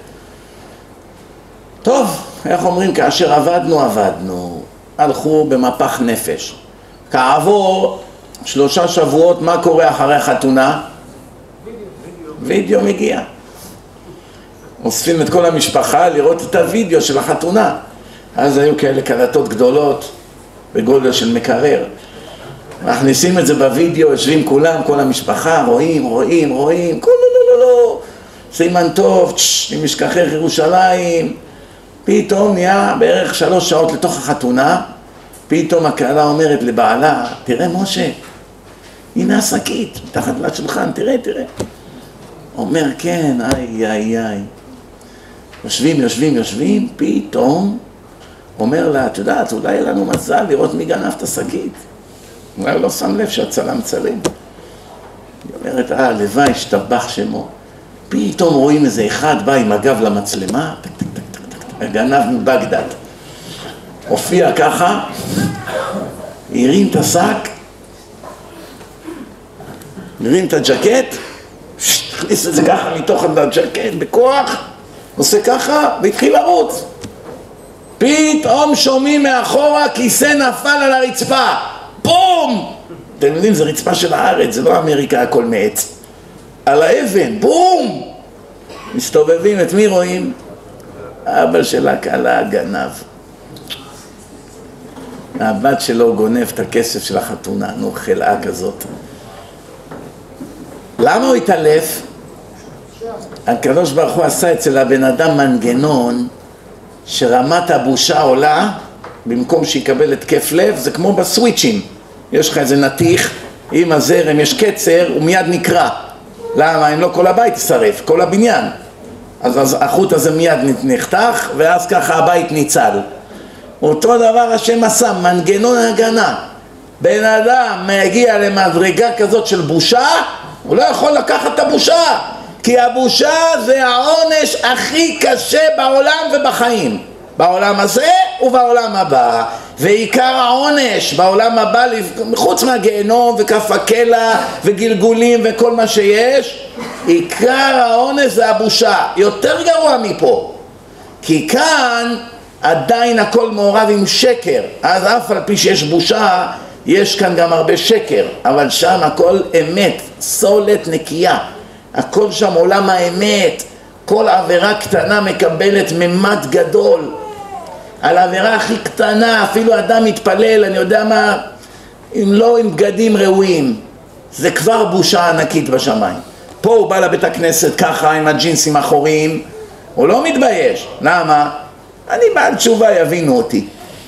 טוב, איך אומרים, כאשר עבדנו, עבדנו. הלכו במפח נפש. כעבור שלושה שבועות, מה קורה אחרי החתונה? וידאו, וידאו מגיע. אוספים את כל המשפחה לראות את הוידאו של החתונה. אז היו כאלה קלטות גדולות, בגודל של מקרר. מכניסים את זה בווידאו, יושבים כולם, כל המשפחה, רואים, רואים, רואים, כל לא, לא, לא, לא. סימן טוב, צ'ש, אם משכחך ירושלים. פתאום נהיה בערך שלוש שעות לתוך החתונה, פתאום הכלה אומרת לבעלה, תראה משה, הנה השקית, מתחת לשולחן, תראה, תראה. אומר, כן, איי, איי, איי. יושבים, יושבים, יושבים, פתאום אומר לה, את יודעת, אולי יהיה לנו מזל לראות מי גנב את השקית. אולי לא שם לב שהצלם צלם. היא אומרת, אה, לוואי, השתבח שמו. פתאום רואים איזה אחד בא עם הגב למצלמה, טק, טק, טק, טק, טק, הגנב מבגדד. הופיע ככה, הרים את השק, הרים את הג'קט, הכניס את זה ככה מתוך הג'קט, בכוח, עושה ככה, והתחיל לרוץ. פתאום שומעים מאחורה, כיסא נפל על הרצפה. בום! אתם יודעים, זה רצפה של הארץ, זה לא אמריקה, הכל מעץ. על האבן, בום! מסתובבים, את מי רואים? אבא של הכלה גנב. הבת שלו גונב את הכסף של החתונה, נו, חלאה כזאת. למה הוא התעלף? הקדוש ברוך הוא עשה אצל הבן אדם מנגנון שרמת הבושה עולה, במקום שיקבל התקף לב, זה כמו בסוויצ'ים. יש לך איזה נתיך, עם הזרם יש קצר, הוא מיד נקרא. למה? אם לא כל הבית ישרף, כל הבניין. אז, אז החוט הזה מיד נחתך, ואז ככה הבית ניצל. אותו דבר השם עשה, מנגנון הגנה. בן אדם מגיע למדרגה כזאת של בושה, הוא לא יכול לקחת את הבושה. כי הבושה זה העונש הכי קשה בעולם ובחיים. בעולם הזה ובעולם הבא. ועיקר העונש בעולם הבא, חוץ מהגיהנום וכף הקלע וגלגולים וכל מה שיש, עיקר העונש זה הבושה, יותר גרוע מפה. כי כאן עדיין הכל מעורב עם שקר, אז אף על פי שיש בושה, יש כאן גם הרבה שקר, אבל שם הכל אמת, סולת נקייה, הכל שם עולם האמת. כל עבירה קטנה מקבלת ממד גדול, על העבירה הכי קטנה, אפילו אדם מתפלל, אני יודע מה, אם לא עם בגדים ראויים, זה כבר בושה ענקית בשמיים. פה הוא בא לבית הכנסת ככה עם הג'ינסים האחוריים, הוא לא מתבייש. למה? אני בעד תשובה, יבינו אותי.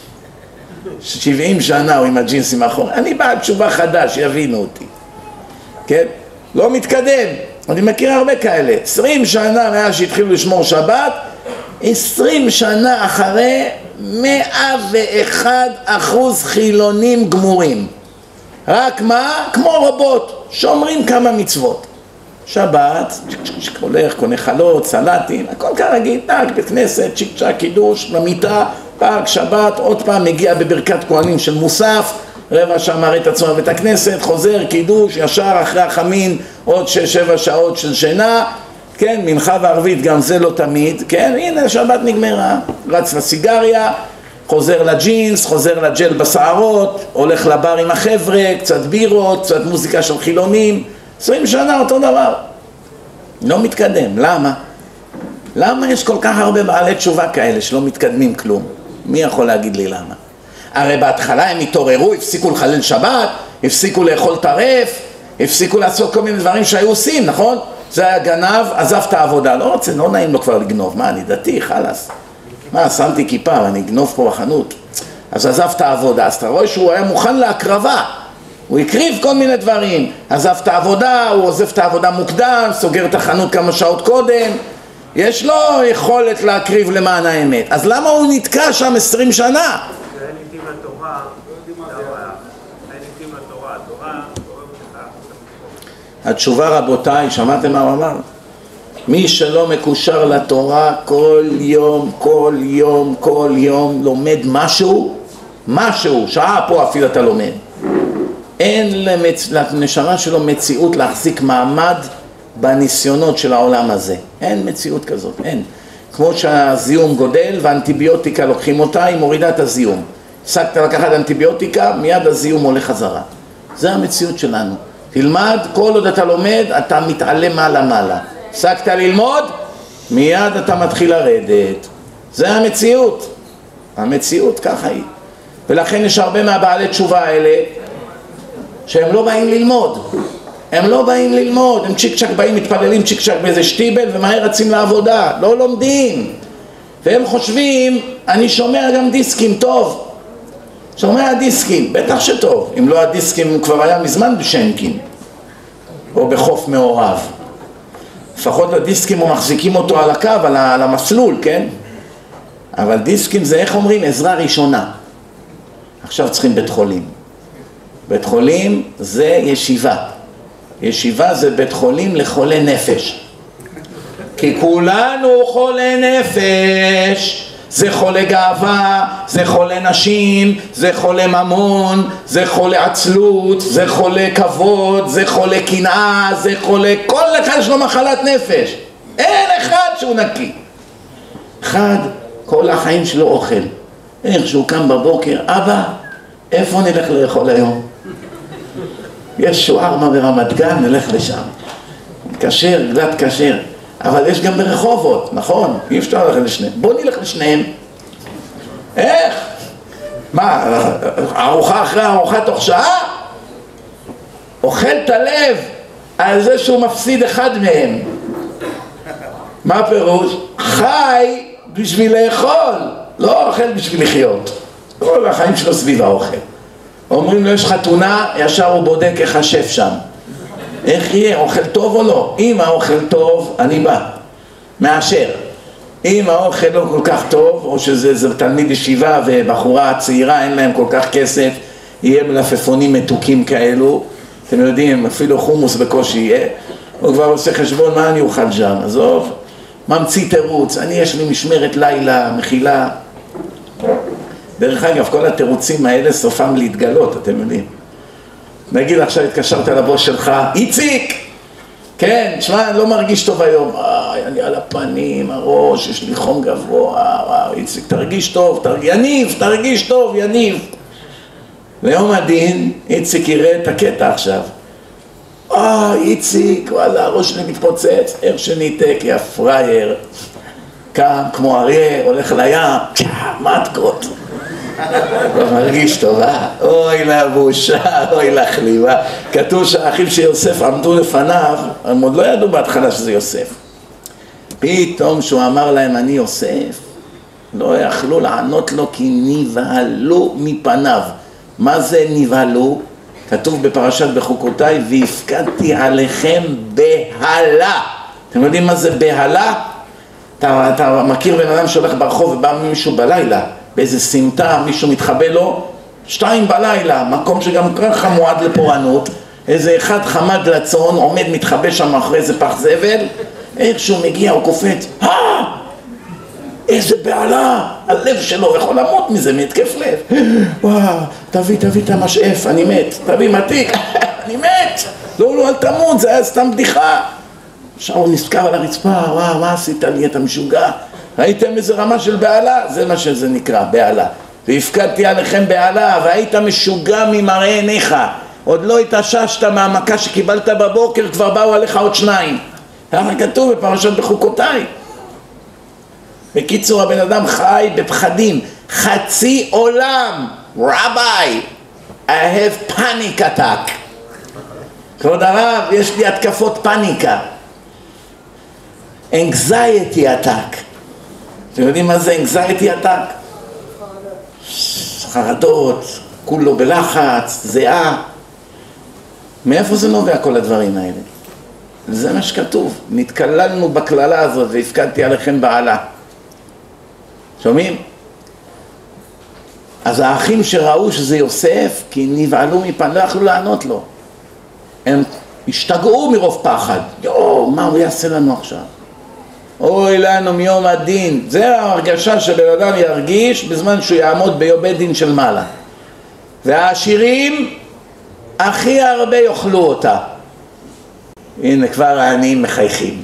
שבעים שנה הוא עם הג'ינסים האחוריים, אני בעד תשובה חדש, יבינו אותי. כן? לא מתקדם. אני מכיר הרבה כאלה. עשרים שנה מאז שהתחילו לשמור שבת, עשרים שנה אחרי מאה ואחד אחוז חילונים גמורים. רק מה? כמו רבות, שומרים כמה מצוות. שבת, הולך, קונה חלות, סלטים, הכל כרגיל, טק, בית כנסת, צ'יק צ'ק, קידוש, במיטה, פאק, שבת, עוד פעם מגיע בברכת כהנים של מוסף, רבע שעה מראה את עצמו בבית הכנסת, חוזר, קידוש, ישר אחרי החמין, עוד שש, שבע שעות של שינה, כן, מנחה וערבית, גם זה לא תמיד, כן, הנה שבת נגמרה, רץ לסיגריה, חוזר לג'ינס, חוזר לג'ל בשערות, הולך לבר עם החבר'ה, קצת בירות, קצת מוזיקה של חילונים, עשרים שנה אותו דבר. לא מתקדם, למה? למה יש כל כך הרבה בעלי תשובה כאלה שלא מתקדמים כלום? מי יכול להגיד לי למה? הרי בהתחלה הם התעוררו, הפסיקו לחלל שבת, הפסיקו לאכול טרף, הפסיקו לעשות כל מיני דברים שהיו עושים, נכון? זה היה גנב, עזב את העבודה, לא רוצה, לא נעים לו כבר לגנוב, מה, אני דתי, חלס. מה, שמתי כיפה, אני אגנוב פה בחנות. אז עזב את העבודה, אז אתה רואה שהוא היה מוכן להקרבה, הוא הקריב כל מיני דברים, עזב את העבודה, הוא עוזב את העבודה מוקדם, סוגר את החנות כמה שעות קודם, יש לו יכולת להקריב למען האמת, אז למה הוא נתקע שם עשרים שנה? זה אין איתים לתורה, אין איתים לתורה, התורה תורמת לך. התשובה רבותיי, שמעתם מה הוא אמר? מי שלא מקושר לתורה כל יום, כל יום, כל יום לומד משהו, משהו, שעה פה אפילו אתה לומד. אין למצ... לנשמה שלו מציאות להחזיק מעמד בניסיונות של העולם הזה. אין מציאות כזאת, אין. כמו שהזיהום גודל והאנטיביוטיקה לוקחים אותה, היא מורידה את הזיהום. הפסקת לקחת אנטיביוטיקה, מיד הזיהום הולך חזרה. זה המציאות שלנו. תלמד, כל עוד אתה לומד, אתה מתעלה מעלה מעלה. הפסקת ללמוד, מיד אתה מתחיל לרדת. זה המציאות. המציאות ככה היא. ולכן יש הרבה מהבעלי תשובה האלה, שהם לא באים ללמוד. הם לא באים ללמוד, הם צ'יק צ'ק באים, מתפללים צ'יק צ'ק באיזה שטיבל ומהר רצים לעבודה, לא לומדים. והם חושבים, אני שומע גם דיסקים, טוב. שומע דיסקים, בטח שטוב. אם לא הדיסקים כבר היה מזמן בשנקין, או בחוף מעורב. לפחות הדיסקים הוא מחזיקים אותו על הקו, על המסלול, כן? אבל דיסקים זה, איך אומרים, עזרה ראשונה. עכשיו צריכים בית חולים. בית חולים זה ישיבה. ישיבה זה בית חולים לחולי נפש. כי כולנו חולי נפש. זה חולי גאווה, זה חולי נשים, זה חולי ממון, זה חולי עצלות, זה חולי כבוד, זה חולי קנאה, זה חולי... כל אחד יש לו מחלת נפש. אין אחד שהוא נקי. אחד, כל החיים שלו אוכל. איך שהוא קם בבוקר, אבא, איפה נלך לאכול היום? יש שוארמה ברמת גן, נלך לשם. כשר, גלת כשר. אבל יש גם ברחובות, נכון? אי אפשר ללכת לשניהם. בוא נלך לשניהם. איך? מה, ארוחה אחרי ארוחה תוך שעה? אוכל את הלב על זה שהוא מפסיד אחד מהם. מה הפירוש? חי בשביל לאכול, לא אוכל בשביל לחיות. כל החיים שלו סביב האוכל. אומרים לו יש חתונה, ישר הוא בודק איך השף שם. איך יהיה, אוכל טוב או לא? אם האוכל טוב, אני בא, מאשר. אם האוכל לא כל כך טוב, או שזה תלמיד ישיבה ובחורה צעירה, אין להם כל כך כסף, יהיה מלפפונים מתוקים כאלו, אתם יודעים, אפילו חומוס בקושי יהיה, הוא כבר עושה חשבון, מה אני אוכל שם? עזוב, ממציא תירוץ, אני יש לי משמרת לילה, מחילה. דרך אגב, כל התירוצים האלה סופם להתגלות, אתם יודעים. נגיד עכשיו התקשרת לבוס שלך, איציק! כן, שמע, אני לא מרגיש טוב היום. איי, אני על הפנים, הראש, יש לי חום גבוה. וואו, איציק, תרגיש טוב, תרג... יניב, תרגיש טוב, יניב. ליום הדין, איציק יראה את הקטע עכשיו. אה, איציק, וואלה, הראש שלי מתפוצץ, איך שניתק, יא פרייר. קם כמו אריה, הולך לים, מתקות. לא מרגיש טובה, אוי לה בושה, אוי לה חליבה. כתוב שהאחים של יוסף עמדו לפניו, הם עוד לא ידעו בהתחלה שזה יוסף. פתאום שהוא אמר להם אני יוסף, לא יכלו לענות לו כי נבהלו מפניו. מה זה נבהלו? כתוב בפרשת בחוקותיי, והפקדתי עליכם בהלה. אתם יודעים מה זה בהלה? אתה, אתה מכיר בן אדם שהולך ברחוב ובא מישהו בלילה, באיזה סמטה, מישהו מתחבא לו, שתיים בלילה, מקום שגם ככה מועד לפורענות, איזה אחד חמד לצון, עומד מתחבא שם אחרי איזה פח זבל, איך שהוא מגיע הוא קופץ, אה! איזה בעלה, הלב שלו יכול למות מזה, מתקף לב. וואו, תביא, תביא את המשאף, אני מת, תביא מתיק, אני מת. לא, לא, אל תמות, זה היה סתם בדיחה. עכשיו הוא נזכר על הרצפה, וואו, מה עשית לי, אתה משוגע? ראיתם איזה רמה של בעלה? זה מה שזה נקרא, בעלה. והפקדתי עליכם בעלה, והיית משוגע ממראה עיניך. עוד לא התעששת מהמכה שקיבלת בבוקר, כבר באו עליך עוד שניים. ככה כתוב בפרשת בחוקותיי. בקיצור, הבן אדם חי בפחדים. חצי עולם, רבי, I have panic attack. כבוד הרב, יש לי התקפות פאניקה. anxiety attack. אתם יודעים מה זה anxiety attack? חרדות, כולו בלחץ, זהה. מאיפה זה נובע כל הדברים האלה? זה מה שכתוב. נתקללנו בכללה הזאת והפקדתי עליכם בעלה. שומעים? אז האחים שראו שזה יוסף, כי נבהלו מפן, לא יכלו לענות לו. הם השתגעו מרוב פחד. יואו, מה הוא יעשה לנו עכשיו? אוי לנו מיום הדין. זה ההרגשה שבן אדם ירגיש בזמן שהוא יעמוד ביום דין של מעלה. והעשירים הכי הרבה יאכלו אותה. הנה כבר העניים מחייכים.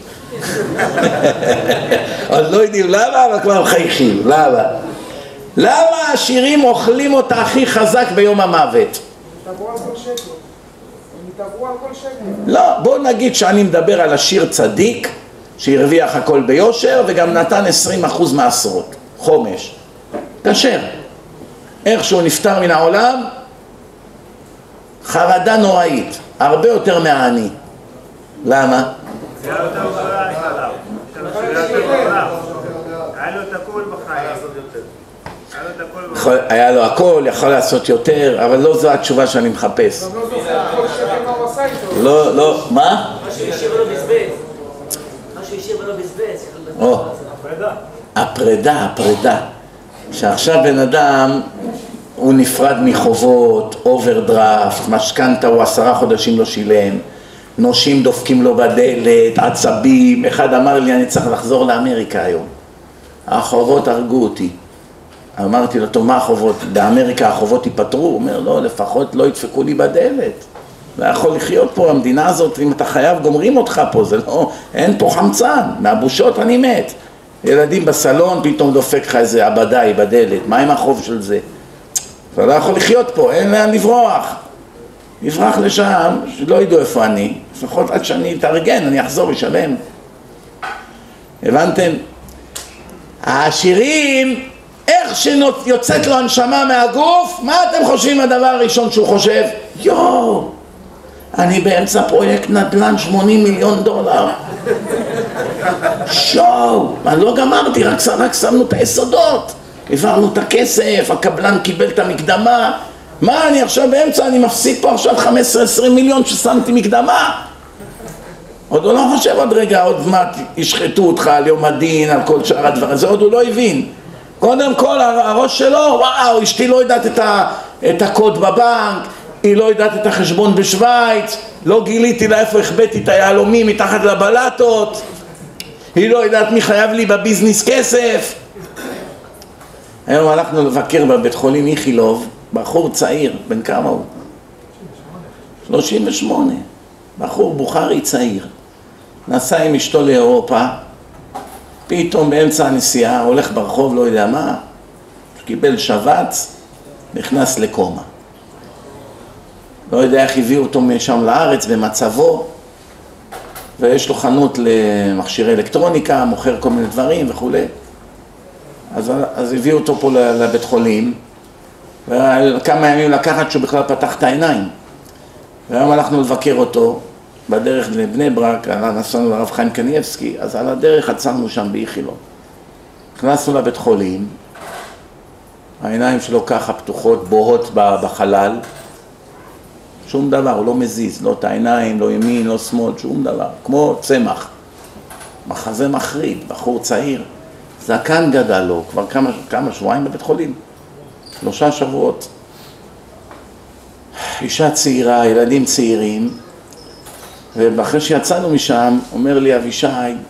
עוד לא יודעים למה, אבל כבר מחייכים. למה? למה העשירים אוכלים אותה הכי חזק ביום המוות? תבואו על כל שקל. הם תבואו על כל שקל. לא, בוא נגיד שאני מדבר על עשיר צדיק שהרוויח הכל ביושר וגם נתן עשרים אחוז מעשרות, חומש. כשר. איך שהוא נפטר מן העולם, חרדה נוראית, הרבה יותר מהעני. למה? זה היה יותר גדולה עליו. היה לו את הכל בחיים. היה לו הכל, יכול לעשות יותר, אבל לא זו התשובה שאני מחפש. לא, לא, מה? מה שהשאיר ולא בזבז. מה שהשאיר ולא בזבז. או, הפרידה, הפרידה. שעכשיו בן אדם הוא נפרד מחובות, אוברדרפט, משכנתה הוא עשרה חודשים לא שילם, נושים דופקים לו בדלת, עצבים. אחד אמר לי אני צריך לחזור לאמריקה היום, החובות הרגו אותי. אמרתי לו, טוב, מה החובות? באמריקה החובות ייפטרו? הוא אומר, לא, לפחות לא ידפקו לי בדלת. לא יכול לחיות פה, המדינה הזאת, אם אתה חייב, גומרים אותך פה, זה לא, אין פה חמצן, מהבושות אני מת. ילדים בסלון, פתאום דופק לך איזה עבדאי בדלת, מה עם החוב של זה? אתה לא יכול לחיות פה, אין לאן לברוח. נברח לשם, שלא ידעו איפה אני, לפחות עד שאני אתארגן, אני אחזור לשלם. הבנתם? העשירים, איך שיוצאת לו הנשמה מהגוף, מה אתם חושבים הדבר הראשון שהוא חושב? יואו, אני באמצע פרויקט נדל"ן שמונים מיליון דולר. שואו, אני לא גמרתי, רק, רק שמנו את היסודות. העברנו את הכסף, הקבלן קיבל את המקדמה. מה, אני עכשיו באמצע, אני מפסיד פה עכשיו חמש עשרה עשרים מיליון ששמתי מקדמה. עוד הוא לא חושב עוד רגע, עוד מעט ישחטו אותך על יום הדין, על כל שאר הדברים, זה עוד הוא לא הבין. קודם כל הראש שלו, וואו, אשתי לא יודעת את, ה, את הקוד בבנק, היא לא יודעת את החשבון בשוויץ, לא גיליתי לה איפה החבאתי את היהלומים מתחת לבלטות, היא לא יודעת מי חייב לי בביזנס כסף. היום הלכנו לבקר בבית חולים איכילוב, בחור צעיר, בן כמה הוא? שלושים ושמונה. בחור בוכרי צעיר. נסע עם אשתו לאירופה, פתאום באמצע הנסיעה, הולך ברחוב, לא יודע מה, קיבל שבץ, נכנס לקומה. לא יודע איך הביאו אותו משם לארץ במצבו, ויש לו חנות למכשירי אלקטרוניקה, מוכר כל מיני דברים וכו'. אז, אז הביאו אותו פה לבית חולים, וכמה ימים לקחת שהוא בכלל פתח את העיניים. והיום הלכנו לבקר אותו בדרך לבני ברק, נסענו לרב חיים קניאבסקי, אז על הדרך עצרנו שם באיכילוב. נכנסנו לבית חולים, העיניים שלו ככה פתוחות, בוהות בחלל, שום דבר, הוא לא מזיז, לא את העיניים, לא ימין, לא שמאל, שום דבר, כמו צמח. מחזה מחריד, בחור צעיר, זקן גדל לו, כבר כמה, כמה שבועיים בבית חולים, שלושה שבועות. אישה צעירה, ילדים צעירים, ואחרי שיצאנו משם, אומר לי אבישי,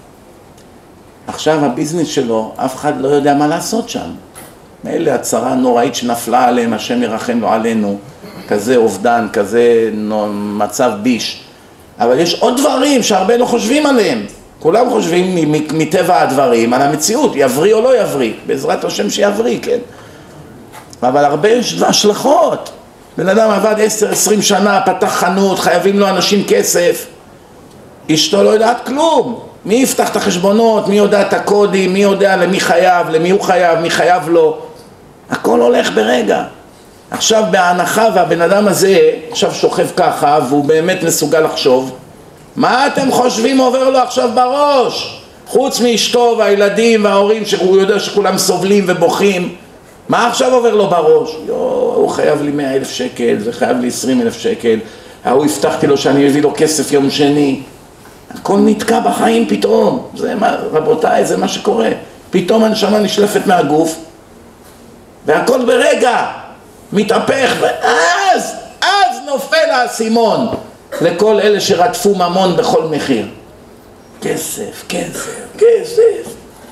עכשיו הביזנס שלו, אף אחד לא יודע מה לעשות שם. מאלה הצרה נוראית שנפלה עליהם, השם ירחם לו עלינו, כזה אובדן, כזה מצב ביש. אבל יש עוד דברים שהרבה לא חושבים עליהם. כולם חושבים מטבע הדברים, על המציאות, יבריא או לא יבריא, בעזרת השם שיבריא, כן? אבל הרבה יש השלכות. בן אדם עבד עשר עשרים שנה, פתח חנות, חייבים לו אנשים כסף. אשתו לא יודעת כלום. מי יפתח את החשבונות, מי יודע את הקודים, מי יודע למי חייב, למי הוא חייב, מי חייב לו. הכל הולך ברגע. עכשיו בהנחה והבן אדם הזה עכשיו שוכב ככה והוא באמת מסוגל לחשוב, מה אתם חושבים עובר לו עכשיו בראש? חוץ מאשתו והילדים וההורים שהוא יודע שכולם סובלים ובוכים, מה עכשיו עובר לו בראש? יו, הוא חייב לי מאה אלף שקל, זה חייב לי עשרים אלף שקל, הוא הבטחתי לו שאני מביא לו כסף יום שני. הכל נתקע בחיים פתאום, זה מה, רבותיי, זה מה שקורה. פתאום הנשמה נשלפת מהגוף והכל ברגע מתהפך, ואז, אז נופל האסימון לכל אלה שרדפו ממון בכל מחיר. כסף, כסף, כסף.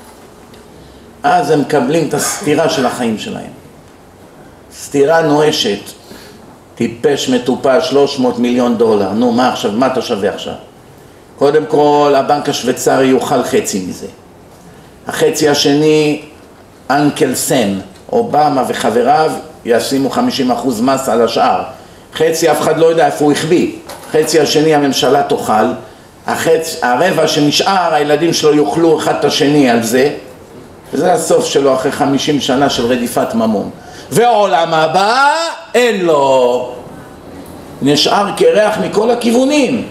אז הם מקבלים את הסתירה של החיים שלהם. סתירה נואשת. טיפש מטופש, שלוש מאות מיליון דולר. נו, מה עכשיו? מה אתה שווה עכשיו? קודם כל, הבנק השוויצרי יוכל חצי מזה. החצי השני, אנקל סם, אובמה וחבריו, ישימו חמישים אחוז מס על השאר. חצי אף אחד לא יודע איפה הוא החביא. חצי השני הממשלה תאכל. החצ... הרבע שנשאר, הילדים שלו יאכלו אחד את השני על זה. וזה הסוף שלו אחרי חמישים שנה של רדיפת ממון. ועולם הבא אין לו. נשאר קרח מכל הכיוונים.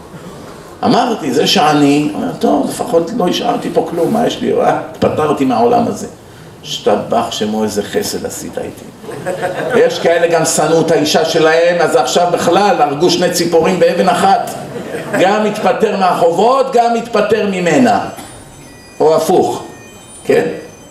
אמרתי, זה שאני, אומר, טוב, לפחות לא השארתי פה כלום, מה יש לי? אה, התפטרתי מהעולם הזה. שתבח שמו איזה חסד עשית איתי. יש כאלה גם שנאו את האישה שלהם, אז עכשיו בכלל הרגו שני ציפורים באבן אחת. גם מתפטר מהחובות, גם מתפטר ממנה. או הפוך, כן?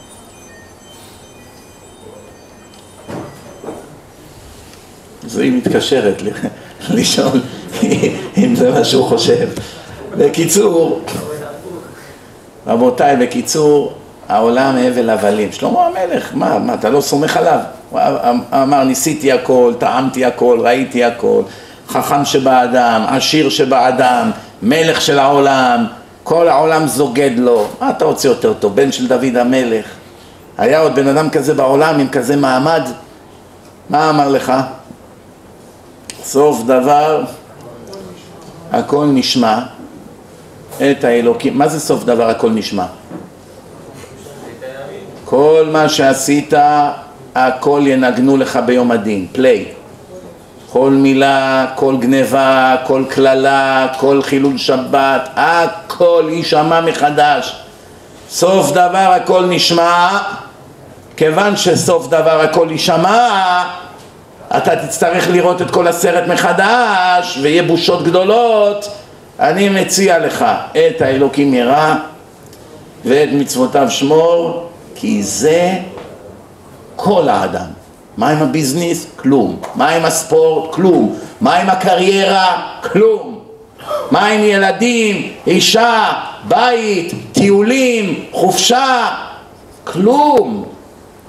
אז היא מתקשרת לשאול אם זה מה שהוא חושב. בקיצור, רבותיי, בקיצור, העולם הבל הבלים. שלמה המלך, מה, מה, אתה לא סומך עליו? הוא אמר, ניסיתי הכל, טעמתי הכל, ראיתי הכל, חכם שבאדם, עשיר שבאדם, מלך של העולם, כל העולם זוגד לו. מה אתה רוצה יותר טוב? בן של דוד המלך. היה עוד בן אדם כזה בעולם עם כזה מעמד? מה אמר לך? סוף דבר, הכל נשמע את האלוקים. מה זה סוף דבר הכל נשמע? כל מה שעשית, הכל ינגנו לך ביום הדין, פליי. כל מילה, כל גניבה, כל כללה, כל חילול שבת, הכל יישמע מחדש. סוף דבר הכל נשמע, כיוון שסוף דבר הכל יישמע, אתה תצטרך לראות את כל הסרט מחדש, ויהיה בושות גדולות. אני מציע לך, את האלוקים ירא, ואת מצוותיו שמור, כי זה כל האדם. מה עם הביזנס? כלום. מה עם הספורט? כלום. מה עם הקריירה? כלום. מה עם ילדים, אישה, בית, טיולים, חופשה? כלום.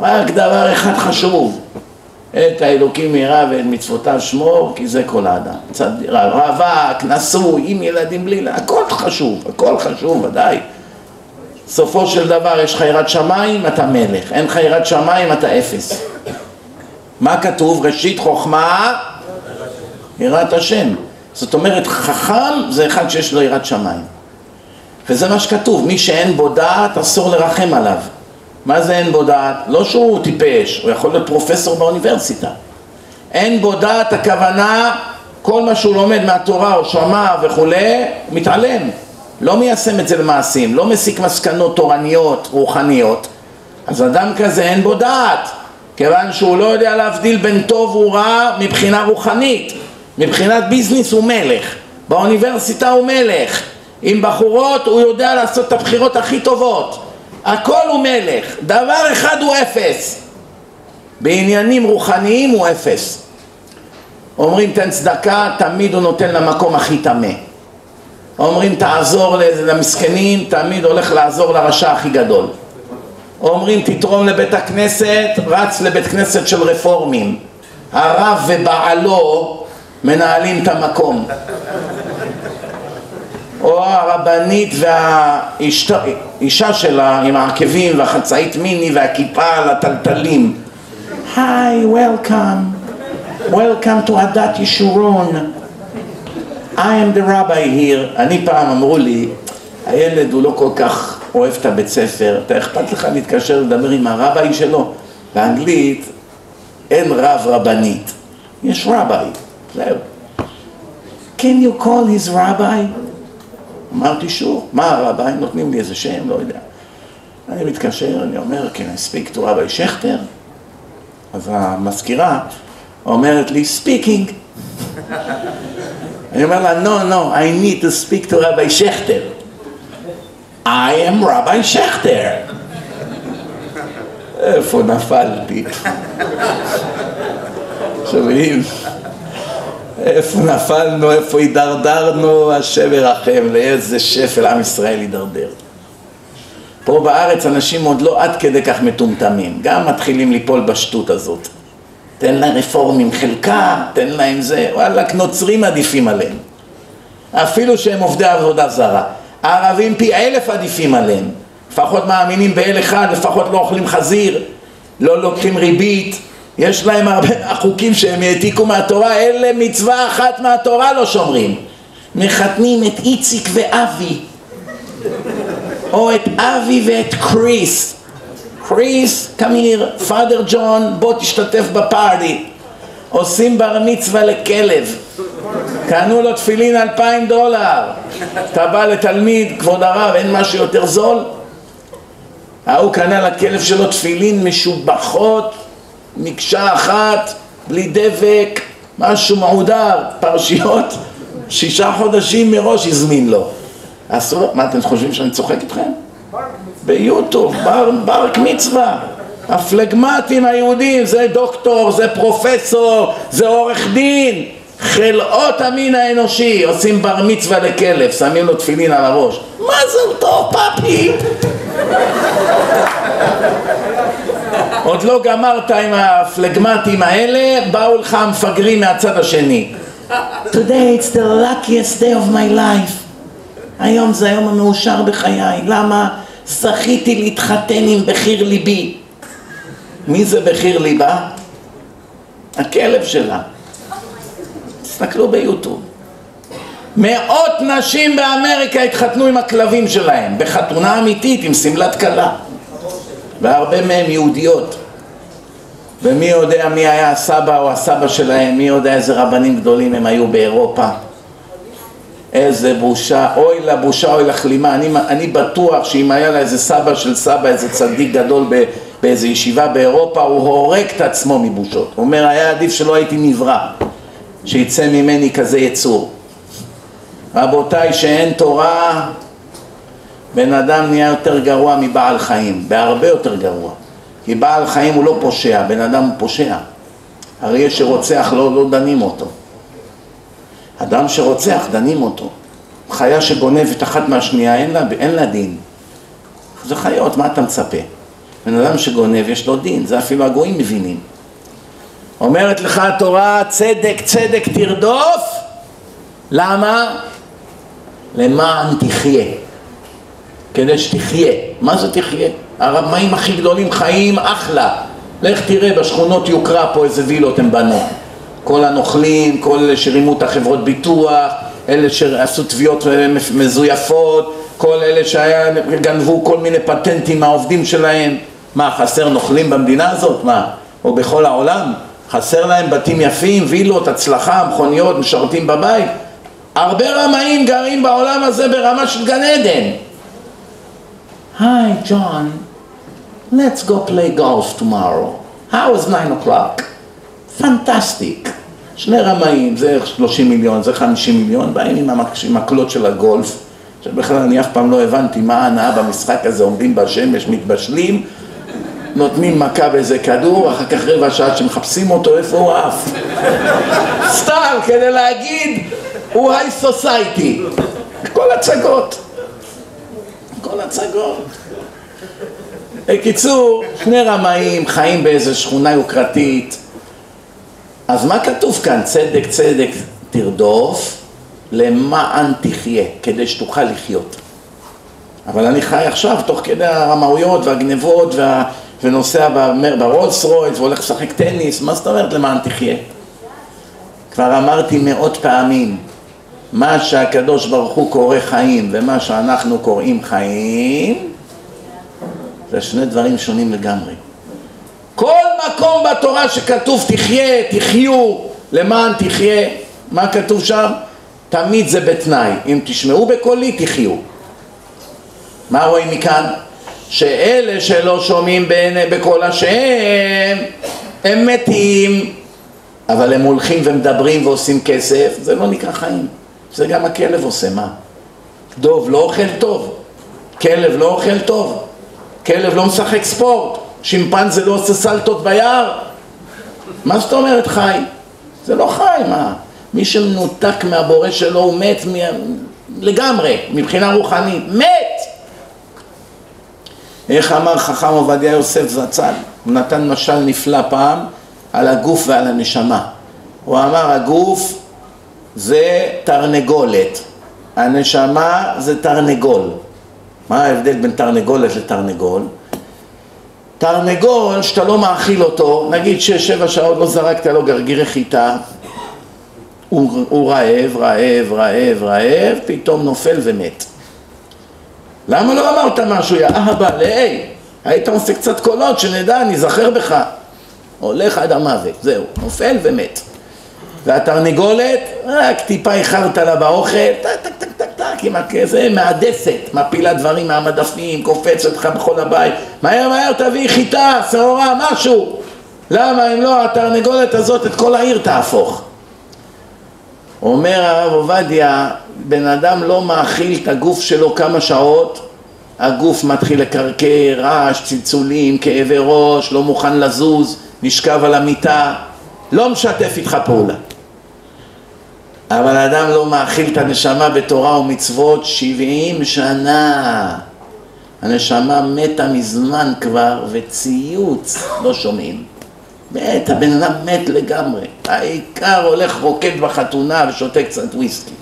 רק דבר אחד חשוב, את האלוקים ירא ואת מצוותיו שמור, כי זה כל האדם. רווק, נשוי, עם ילדים בלי, הכל חשוב, הכל חשוב, ודאי. סופו של דבר יש לך יראת שמיים, אתה מלך, אין לך יראת שמיים, אתה אפס. מה כתוב? ראשית חוכמה, יראת השם. זאת אומרת, חכם זה אחד שיש לו יראת שמיים. וזה מה שכתוב, מי שאין בו דעת, אסור לרחם עליו. מה זה אין בו דעת? לא שהוא טיפש, הוא יכול להיות פרופסור באוניברסיטה. אין בו דעת, הכוונה, כל מה שהוא לומד מהתורה או שמע וכו', מתעלם. לא מיישם את זה למעשים, לא מסיק מסקנות תורניות, רוחניות. אז אדם כזה אין בו דעת, כיוון שהוא לא יודע להבדיל בין טוב ורע מבחינה רוחנית. מבחינת ביזנס הוא מלך, באוניברסיטה הוא מלך, עם בחורות הוא יודע לעשות את הבחירות הכי טובות, הכל הוא מלך, דבר אחד הוא אפס, בעניינים רוחניים הוא אפס. אומרים תן צדקה, תמיד הוא נותן למקום הכי טמא. אומרים תעזור למסכנים, תמיד הולך לעזור לרשע הכי גדול. אומרים תתרום לבית הכנסת, רץ לבית כנסת של רפורמים, הרב ובעלו מנהלים את המקום. או הרבנית והאישה שלה עם העקבים והחצאית מיני והכיפה על הטלטלים. Hi, welcome. Welcome to Adat Yeshurun. I am the rabbi here. אני פעם אמרו לי, הילד הוא לא כל כך אוהב את הבית ספר, אתה אכפת לך להתקשר לדבר עם הרבי שלו? באנגלית אין רב רבנית, יש רבי. זהו. Can you call his rabbi? אמרתי שוב, מה הרבי? נותנים לי איזה שם, לא יודע. אני מתקשר, אני אומר, can I speak to רבי שכטר? אז המזכירה אומרת לי, speaking. אני אומר לה, no, no, I need to speak to רבי שכטר. I am רבי שכטר. איפה נפלתי? שומעים? איפה נפלנו, איפה הידרדרנו, השם ירחם, לאיזה שפל עם ישראל הידרדר. פה בארץ אנשים עוד לא עד כדי כך מטומטמים, גם מתחילים ליפול בשטות הזאת. תן להם רפורמים חלקה, תן להם זה, וואלק, נוצרים עדיפים עליהם. אפילו שהם עובדי עבודה זרה. הערבים פי אלף עדיפים עליהם. לפחות מאמינים באל אחד, לפחות לא אוכלים חזיר, לא לוקחים ריבית. יש להם הרבה החוקים שהם העתיקו מהתורה, אלה מצווה אחת מהתורה לא שומרים. מחתנים את איציק ואבי, או את אבי ואת קריס. קריס, come here, father John, בוא תשתתף בפארטי. עושים בר מצווה לכלב, קנו לו תפילין אלפיים דולר. אתה בא לתלמיד, כבוד הרב, אין משהו יותר זול? ההוא קנה לכלב שלו תפילין משובחות, מקשה אחת, בלי דבק, משהו מעודר, פרשיות, שישה חודשים מראש הזמין לו. אסור, מה אתם חושבים שאני צוחק איתכם? ביוטיוב, בר, ברק מצווה. הפלגמטים היהודים, זה דוקטור, זה פרופסור, זה עורך דין. חלאות המין האנושי, עושים בר מצווה לכלב, שמים לו תפילין על הראש. מה זה טוב, פאפי? עוד לא גמרת עם הפלגמטים האלה, באו לך המפגרים מהצד השני. Today it's the luckiest day of my life. היום זה היום המאושר בחיי. למה? זכיתי להתחתן עם בחיר ליבי. מי זה בחיר ליבה? הכלב שלה. תסתכלו ביוטיוב. מאות נשים באמריקה התחתנו עם הכלבים שלהם, בחתונה אמיתית עם סמלת כלה. והרבה מהם יהודיות. ומי יודע מי היה הסבא או הסבא שלהם, מי יודע איזה רבנים גדולים הם היו באירופה. איזה בושה, אוי לבושה, אוי לכלימה. אני, אני בטוח שאם היה לה איזה סבא של סבא, איזה צדיק גדול ב, באיזה ישיבה באירופה, הוא הורג את עצמו מבושות. הוא אומר, היה עדיף שלא הייתי נברא, שיצא ממני כזה יצור. רבותיי, שאין תורה, בן אדם נהיה יותר גרוע מבעל חיים, בהרבה יותר גרוע. כי בעל חיים הוא לא פושע, בן אדם הוא פושע. הרי שרוצח לא, לא דנים אותו. אדם שרוצח דנים אותו. חיה שגונבת אחת מהשנייה אין לה, אין לה דין. זה חיות, מה אתה מצפה? בן אדם שגונב יש לו דין, זה אפילו הגויים מבינים. אומרת לך התורה, צדק צדק תרדוף. למה? למען תחיה. כדי שתחיה. מה זה תחיה? הרמאים הכי גדולים חיים אחלה. לך תראה בשכונות יוקרה פה איזה וילות הם בנו. כל הנוכלים, כל אלה שרימו את החברות ביטוח, אלה שעשו תביעות מזויפות, כל אלה שגנבו כל מיני פטנטים מהעובדים שלהם. מה, חסר נוכלים במדינה הזאת? מה? או בכל העולם? חסר להם בתים יפים, וילות, הצלחה, מכוניות, משרתים בבית? הרבה רמאים גרים בעולם הזה ברמה של גן עדן. Hi John, let's go play golf tomorrow. How is nine o'clock? Fantastic. שני רמאים, זה שלושים מיליון, זה חמישים מיליון, באים עם המקלות של הגולף, שבכלל אני אף פעם לא הבנתי מה ההנאה במשחק הזה, עומדים בשמש, מתבשלים, נותנים מכה באיזה כדור, אחר כך רבע שעה שמחפשים אותו, איפה הוא עף? סתם, כדי להגיד, הוא היי סוסייטי. כל הצגות. כל הצגות. בקיצור, שני רמאים חיים באיזו שכונה יוקרתית. אז מה כתוב כאן? צדק צדק תרדוף, למען תחיה, כדי שתוכל לחיות. אבל אני חי עכשיו תוך כדי הרמאויות והגנבות וה... ונוסע ברולס רויס והולך לשחק טניס. מה זאת אומרת למען תחיה? כבר אמרתי מאות פעמים, מה שהקדוש ברוך הוא קורא חיים ומה שאנחנו קוראים חיים זה שני דברים שונים לגמרי. כל מקום בתורה שכתוב תחיה, תחיו, למען תחיה, מה כתוב שם? תמיד זה בתנאי, אם תשמעו בקולי תחיו. מה רואים מכאן? שאלה שלא שומעים בקול השם הם מתים, אבל הם הולכים ומדברים ועושים כסף, זה לא נקרא חיים. זה גם הכלב עושה, מה? דוב לא אוכל טוב, כלב לא אוכל טוב, כלב לא משחק ספורט, שימפנזה לא עושה סלטות ביער. מה זאת אומרת חי? זה לא חי, מה? מי שמנותק מהבורא שלו הוא מת מ... לגמרי, מבחינה רוחנית, מת! איך אמר חכם עובדיה יוסף זצ"ל? הוא נתן משל נפלא פעם על הגוף ועל הנשמה. הוא אמר הגוף זה תרנגולת, הנשמה זה תרנגול. מה ההבדל בין תרנגולת לתרנגול? תרנגול שאתה לא מאכיל אותו, נגיד שש שבע שעות לא זרקת לו גרגירי חיטה, הוא, הוא רעב, רעב, רעב, רעב, פתאום נופל ומת. למה לא אמרת משהו? יא אבא, לאי, היית עושה קצת קולות שנדע, נזכר בך. הולך עד המוות, זהו, נופל ומת. והתרנגולת, רק טיפה איחרת לה באוכל, טק טק טק טק טק, עם הכזה מעדסת, מפילה דברים מהמדפים, קופצת לך בכל הבית, מהר מהר תביא חיטה, שעורה, משהו. למה אם לא התרנגולת הזאת את כל העיר תהפוך? אומר הרב עובדיה, בן אדם לא מאכיל את הגוף שלו כמה שעות, הגוף מתחיל לקרקר, רעש, צלצולים, כאבי ראש, לא מוכן לזוז, נשכב על המיטה, לא משתף איתך פעולה. אבל האדם לא מאכיל את הנשמה בתורה ומצוות שבעים שנה. הנשמה מתה מזמן כבר, וציוץ לא שומעים. מת, הבן אדם מת לגמרי. העיקר הולך רוקד בחתונה ושותה קצת וויסקי.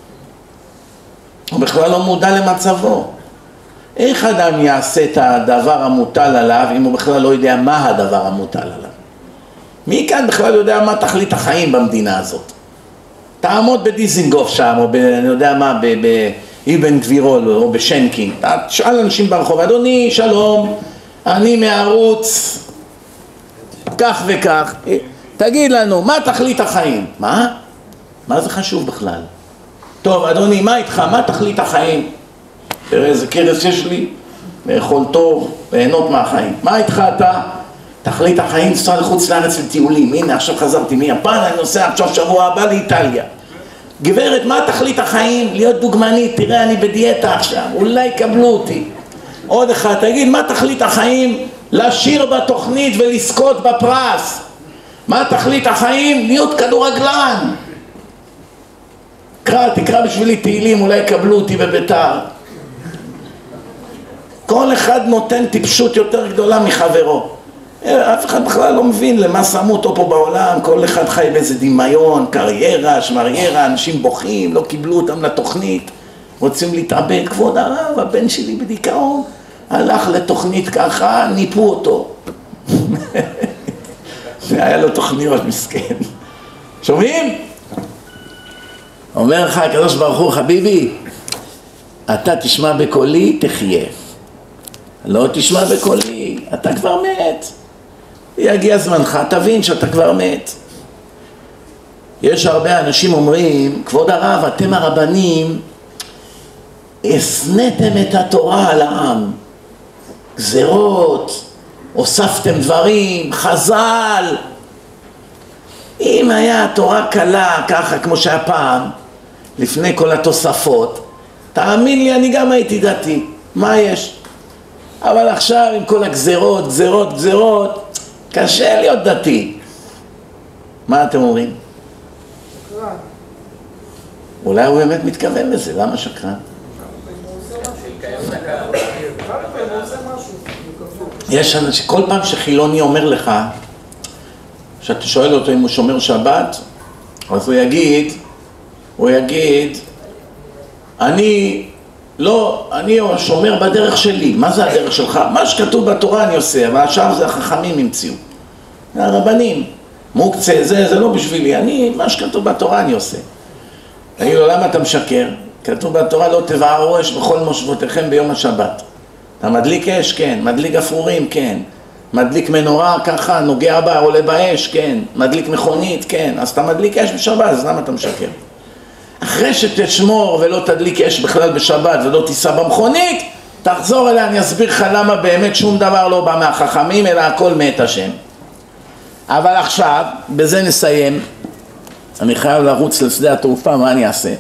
הוא בכלל לא מודע למצבו. איך אדם יעשה את הדבר המוטל עליו אם הוא בכלל לא יודע מה הדבר המוטל עליו? מי כאן בכלל יודע מה תכלית החיים במדינה הזאת? תעמוד בדיזינגוף שם, או ב, אני יודע מה, באבן גבירול, או בשנקין. תשאל אנשים ברחוב, אדוני, שלום, אני מערוץ כך וכך. תגיד לנו, מה תכלית החיים? מה? מה זה חשוב בכלל? טוב, אדוני, מה איתך? מה תכלית החיים? תראה איזה קרס יש לי, לאכול טוב, ליהנות מהחיים. מה איתך אתה? תכלית החיים, נסוע לחוץ לארץ לטיולים. הנה, עכשיו חזרתי מיפן, אני נוסע עכשיו שבוע הבא לאיטליה. גברת, מה תכלית החיים? להיות דוגמנית, תראה, אני בדיאטה עכשיו, אולי יקבלו אותי. עוד אחד, תגיד, מה תכלית החיים? לשיר בתוכנית ולזכות בפרס. מה תכלית החיים? להיות כדורגלן. קרא, תקרא בשבילי תהילים, אולי יקבלו אותי בביתר. כל אחד נותן טיפשות יותר גדולה מחברו. אף אחד בכלל לא מבין למה שמו אותו פה בעולם, כל אחד חי באיזה דמיון, קריירה, שמריירה, אנשים בוכים, לא קיבלו אותם לתוכנית, רוצים להתאבד. כבוד הרב, הבן שלי בדיכאון, הלך לתוכנית ככה, ניפו אותו. היה לו תוכניות, מסכן. שומעים? אומר לך הקדוש ברוך הוא, חביבי, אתה תשמע בקולי, תחיה. לא תשמע בקולי, אתה כבר מת. יגיע זמנך, תבין שאתה כבר מת. יש הרבה אנשים אומרים, כבוד הרב, אתם הרבנים, הסנתם את התורה על העם. גזרות, הוספתם דברים, חז"ל. אם היה התורה קלה ככה כמו שהיה פעם, לפני כל התוספות, תאמין לי, אני גם הייתי דתי. מה יש? אבל עכשיו עם כל הגזרות, גזרות, גזרות, קשה להיות דתי. מה אתם אומרים? שקרן. אולי הוא באמת מתכוון לזה, למה שקרן? יש אנשים, כל פעם שחילוני אומר לך, שאתה שואל אותו אם הוא שומר שבת, אז הוא יגיד, הוא יגיד, אני לא, אני שומר בדרך שלי. מה זה הדרך שלך? מה שכתוב בתורה אני עושה, אבל השאר זה החכמים המציאו. הרבנים, מוקצה, זה, זה לא בשבילי, אני, מה שכתוב בתורה אני עושה. תגיד לו, למה אתה משקר? כתוב בתורה, לא תבערו אש בכל מושבותיכם ביום השבת. אתה מדליק אש? כן. מדליק גפרורים? כן. מדליק מנורה ככה, נוגע בה, עולה באש? כן. מדליק מכונית? כן. אז אתה מדליק אש בשבת, אז למה אתה משקר? אחרי שתשמור ולא תדליק אש בכלל בשבת ולא תיסע במכונית, תחזור אליה, אני אסביר לך למה באמת שום דבר לא בא מהחכמים, אלא הכל מאת השם. אבל עכשיו, בזה נסיים. אני חייב לרוץ לשדה התעופה, מה אני אעשה?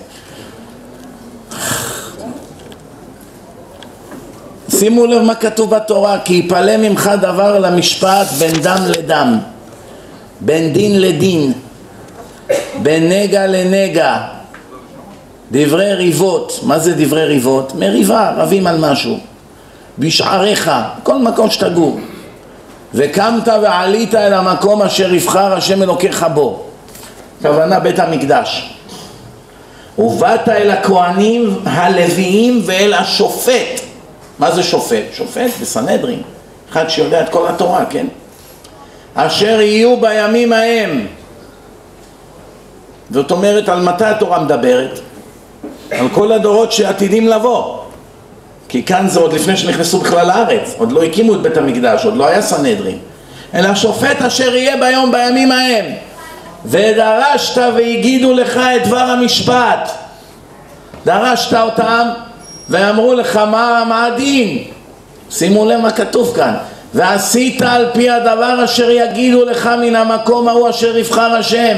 שימו לב מה כתוב בתורה, כי יפלא ממך דבר למשפט בין דם לדם, בין דין לדין, בין נגע לנגע, דברי ריבות. מה זה דברי ריבות? מריבה, רבים על משהו. בשעריך, כל מקום שתגור. וקמת ועלית אל המקום אשר יבחר השם אלוקיך בו. כוונה בית המקדש. ובאת אל הכהנים הלוויים ואל השופט. מה זה שופט? שופט בסנהדרין. אחד שיודע את כל התורה, כן? אשר יהיו בימים ההם. זאת אומרת, על מתי התורה מדברת? על כל הדורות שעתידים לבוא. כי כאן זה עוד לפני שנכנסו בכלל לארץ. עוד לא הקימו את בית המקדש, עוד לא היה סנהדרין. אלא השופט אשר יהיה ביום בימים ההם. ודרשת והגידו לך את דבר המשפט. דרשת אותם ואמרו לך מה, מה הדין. שימו לב מה כתוב כאן. ועשית על פי הדבר אשר יגידו לך מן המקום ההוא אשר יבחר השם.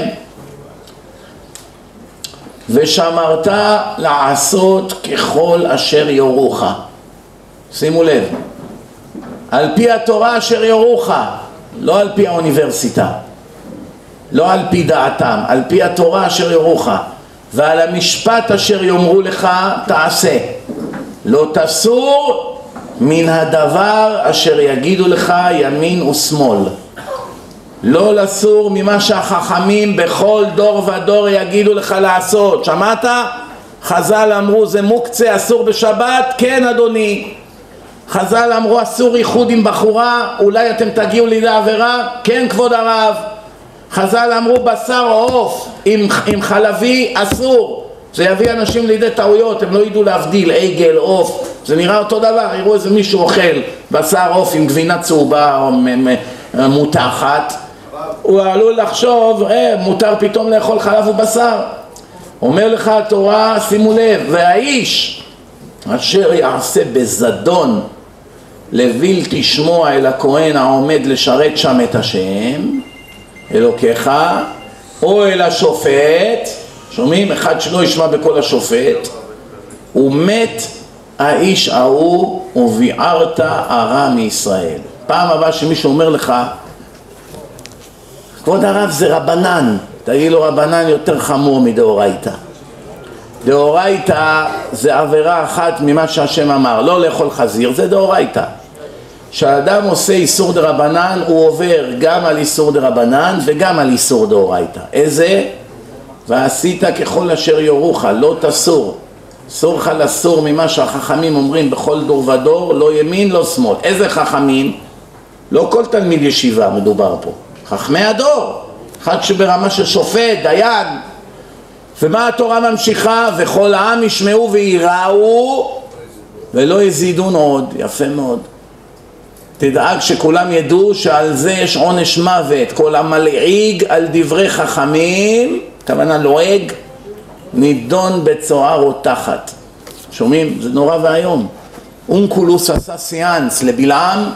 ושמרת לעשות ככל אשר יורוך. שימו לב, על פי התורה אשר יורוך, לא על פי האוניברסיטה, לא על פי דעתם, על פי התורה אשר יורוך, ועל המשפט אשר יאמרו לך תעשה. לא תסור מן הדבר אשר יגידו לך ימין ושמאל. לא לסור ממה שהחכמים בכל דור ודור יגידו לך לעשות. שמעת? חז"ל אמרו זה מוקצה, אסור בשבת? כן אדוני. חז"ל אמרו אסור ייחוד עם בחורה, אולי אתם תגיעו לידי עבירה? כן כבוד הרב. חז"ל אמרו בשר או עוף עם, עם חלבי אסור, זה יביא אנשים לידי טעויות, הם לא ידעו להבדיל עגל, עוף, זה נראה אותו דבר. יראו איזה מישהו אוכל בשר עוף עם גבינה צהובה או מותחת, הוא עלול לחשוב, אה, מותר פתאום לאכול חלב ובשר. אומר לך התורה, שימו לב, והאיש אשר יעשה בזדון לבלתי שמוע אל הכהן העומד לשרת שם את השם אלוקיך, או אל השופט, שומעים? אחד שלא ישמע בכל השופט, ומת האיש ההוא וביערת הרע מישראל. פעם הבאה שמישהו אומר לך, כבוד הרב זה רבנן, תגיד לו רבנן יותר חמור מדאורייתא. דאורייתא זה עבירה אחת ממה שהשם אמר, לא לאכול חזיר, זה דאורייתא. כשאדם עושה איסור דרבנן הוא עובר גם על איסור דרבנן וגם על איסור דאורייתא. איזה? ועשית ככל אשר יורוך, לא תסור. אסור לך לסור ממה שהחכמים אומרים בכל דור ודור, לא ימין לא שמאל. איזה חכמים? לא כל תלמיד ישיבה מדובר פה, חכמי הדור, אחד שברמה של שופט, דיין. ומה התורה ממשיכה? וכל העם ישמעו ויראו ולא יזידון עוד. יפה מאוד. תדאג שכולם ידעו שעל זה יש עונש מוות. כל המלעיג על דברי חכמים, כוונה לועג, נידון בצוהר או תחת. שומעים? זה נורא והיום. אונקולוס עשה סיאנס לבלעם,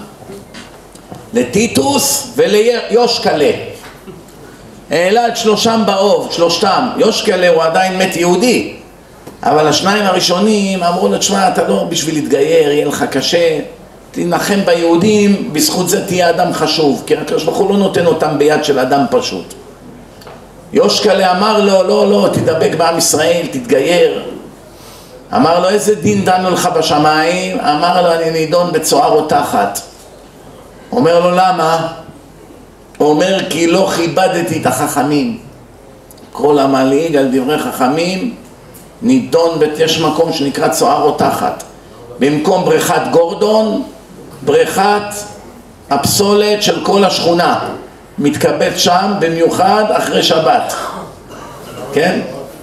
לטיטוס וליושקלה. העלה את שלושם באוב, שלושתם. יושקלה הוא עדיין מת יהודי, אבל השניים הראשונים אמרו לו, תשמע, אתה לא בשביל להתגייר, יהיה לך קשה, תנחם ביהודים, בזכות זה תהיה אדם חשוב, כי הקדוש ברוך הוא לא נותן אותם ביד של אדם פשוט. יושקלה אמר לו, לא, לא, תדבק בעם ישראל, תתגייר. אמר לו, איזה דין דנו לך בשמיים? אמר לו, אני נידון בצוהר או תחת. אומר לו, למה? הוא אומר, כי לא כיבדתי את החכמים. כל המלעיג על דברי חכמים נידון, יש מקום שנקרא צוהר או תחת. במקום בריכת גורדון, בריכת הפסולת של כל השכונה. מתקבט שם במיוחד אחרי שבת. כן?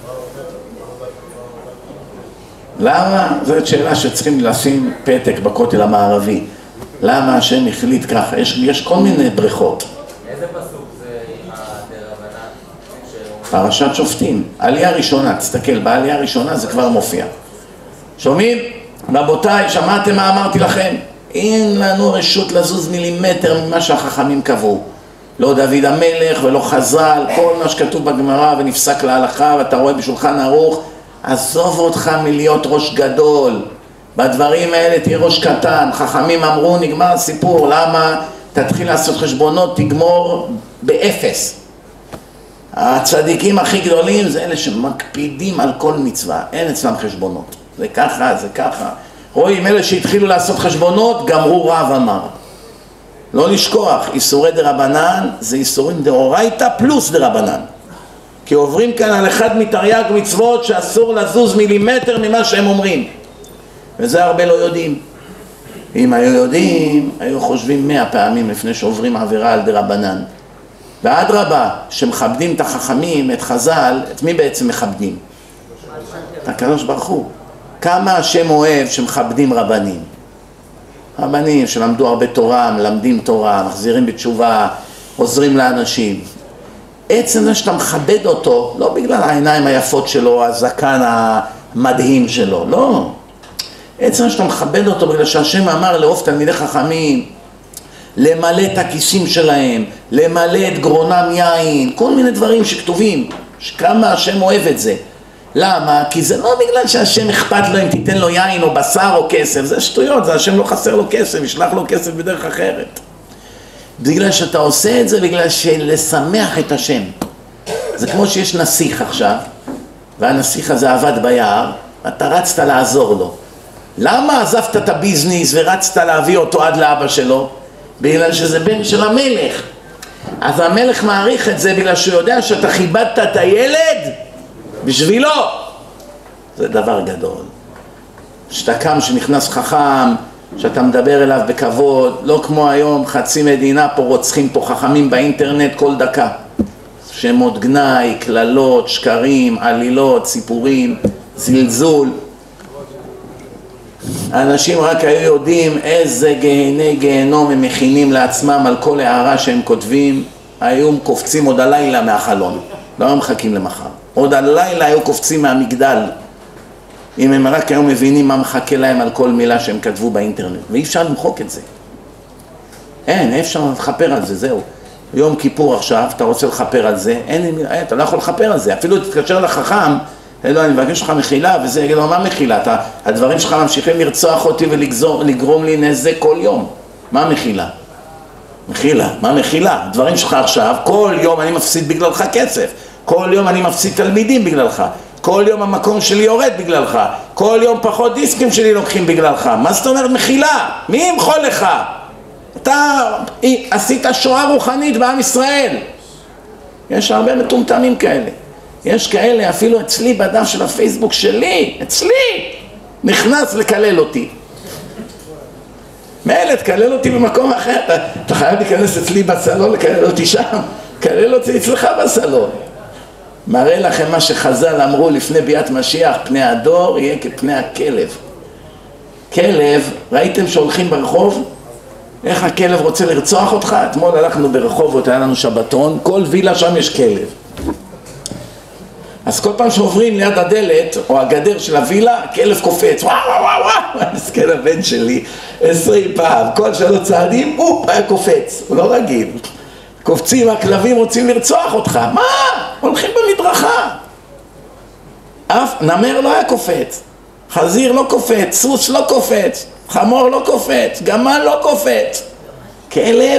למה? זאת שאלה שצריכים לשים פתק בכותל המערבי. למה השם החליט ככה? יש, יש כל מיני בריכות. איזה פסוק זה עם הדרבנן? פרשת שופטים. עלייה ראשונה, תסתכל, בעלייה הראשונה זה כבר מופיע. שומעים? רבותיי, שמעתם מה אמרתי לכם? אין לנו רשות לזוז מילימטר ממה שהחכמים קבעו. לא דוד המלך ולא חז"ל, כל מה שכתוב בגמרא ונפסק להלכה ואתה רואה בשולחן ערוך, עזוב אותך מלהיות ראש גדול. בדברים האלה תהיה ראש קטן. חכמים אמרו, נגמר הסיפור. למה? תתחיל לעשות חשבונות, תגמור באפס. הצדיקים הכי גדולים זה אלה שמקפידים על כל מצווה, אין אצלם חשבונות. זה ככה, זה ככה. רואים, אלה שהתחילו לעשות חשבונות, גמרו רב אמר. לא לשכוח, איסורי דרבנן זה איסורים דאורייתא פלוס דרבנן. כי עוברים כאן על אחד מתרי"ג מצוות שאסור לזוז מילימטר ממה שהם אומרים. וזה הרבה לא יודעים. אם היו יודעים, היו חושבים מאה פעמים לפני שעוברים עבירה על דרבנן. ואדרבה, שמכבדים את החכמים, את חז"ל, את מי בעצם מכבדים? את הקדוש ברוך הוא. כמה השם אוהב שמכבדים רבנים. רבנים שלמדו הרבה תורה, מלמדים תורה, מחזירים בתשובה, עוזרים לאנשים. עצם זה שאתה מכבד אותו, לא בגלל העיניים היפות שלו, הזקן המדהים שלו, לא. עצם שאתה מכבד אותו בגלל שהשם אמר לאהוב תלמידי חכמים, למלא את הכיסים שלהם, למלא את גרונם יין, כל מיני דברים שכתובים, שכמה השם אוהב את זה. למה? כי זה לא בגלל שהשם אכפת לו אם תיתן לו יין או בשר או כסף, זה שטויות, זה השם לא חסר לו כסף, ישלח לו כסף בדרך אחרת. בגלל שאתה עושה את זה בגלל שלשמח את השם. זה כמו שיש נסיך עכשיו, והנסיך הזה עבד ביער, אתה רצת לעזור לו. למה עזבת את הביזניס ורצת להביא אותו עד לאבא שלו? בגלל שזה בן של המלך. אז המלך מעריך את זה בגלל שהוא יודע שאתה כיבדת את הילד בשבילו. זה דבר גדול. שאתה קם שנכנס חכם, שאתה מדבר אליו בכבוד, לא כמו היום חצי מדינה פה רוצחים פה חכמים באינטרנט כל דקה. שמות גנאי, כללות, שקרים, עלילות, סיפורים, זלזול. האנשים רק היו יודעים איזה גהני גהנום הם מכינים לעצמם על כל הערה שהם כותבים, היו קופצים עוד הלילה מהחלון, לא מחכים למחר. עוד הלילה היו קופצים מהמגדל, אם הם רק היו מבינים מה מחכה להם על כל מילה שהם כתבו באינטרנט, ואי אפשר למחוק את זה. אין, אי אפשר לחפר על זה, זהו. יום כיפור עכשיו, אתה רוצה לחפר על זה, אין, אין, אתה לא יכול לחפר על זה, אפילו תתקשר לחכם, לא, אני מבקש לך מחילה, וזה יגיד לו, מה מחילה? אתה, הדברים שלך ממשיכים לרצוח אותי ולגרום לי נזק כל יום. מה מחילה? מחילה, מה מחילה? הדברים שלך עכשיו, כל יום אני מפסיד בגללך כסף, כל יום אני מפסיד תלמידים בגללך, כל יום המקום שלי יורד בגללך, כל יום פחות דיסקים שלי לוקחים בגללך. מה זאת אומרת מחילה? מי ימחול לך? אתה עשית שואה רוחנית בעם ישראל. יש הרבה מטומטמים כאלה. יש כאלה, אפילו אצלי בדף של הפייסבוק שלי, אצלי, נכנס לקלל אותי. מילא, תקלל אותי במקום אחר, אתה, אתה חייב להיכנס אצלי בסלון, לקלל אותי שם, קלל אותי אצלך בסלון. מראה לכם מה שחז"ל אמרו לפני ביאת משיח, פני הדור יהיה כפני הכלב. כלב, ראיתם שהולכים ברחוב? איך הכלב רוצה לרצוח אותך? אתמול הלכנו ברחובות, היה לנו שבתון, כל וילה שם יש כלב. אז כל פעם שעוברים ליד הדלת או הגדר של הווילה, הכלב קופץ, וואו וואו וואו, מסכן הבן שלי, עשרים פעם, כל שלוש צעדים, הוא היה קופץ, הוא לא רגיל. קופצים, הכלבים רוצים לרצוח אותך, מה? הולכים במדרכה. אף נמר לא היה קופץ, חזיר לא קופץ, סוס לא קופץ, חמור לא קופץ, גמל לא קופץ. כלב,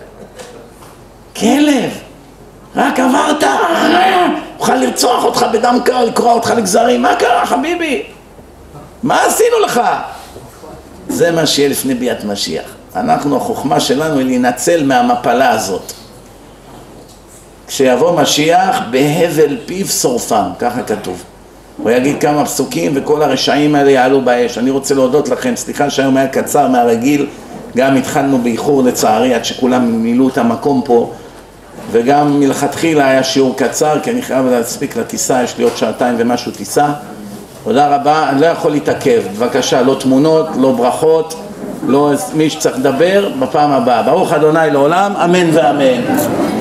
כלב, רק עברת, אוכל לרצוח אותך בדם קר, לקרוע אותך לגזרים, מה קרה חביבי? מה עשינו לך? זה מה שיהיה לפני ביאת משיח. אנחנו, החוכמה שלנו היא להינצל מהמפלה הזאת. כשיבוא משיח, בהבל פיו שורפם, ככה כתוב. הוא יגיד כמה פסוקים וכל הרשעים האלה יעלו באש. אני רוצה להודות לכם, סליחה שהיום היה קצר מהרגיל, גם התחלנו באיחור לצערי עד שכולם מילאו את המקום פה, וגם מלכתחילה היה שיעור קצר כי אני חייב להספיק לטיסה, יש לי עוד שעתיים ומשהו טיסה. תודה רבה, אני לא יכול להתעכב, בבקשה, לא תמונות, לא ברכות, לא מי שצריך לדבר בפעם הבאה. ברוך אדוני לעולם, אמן ואמן.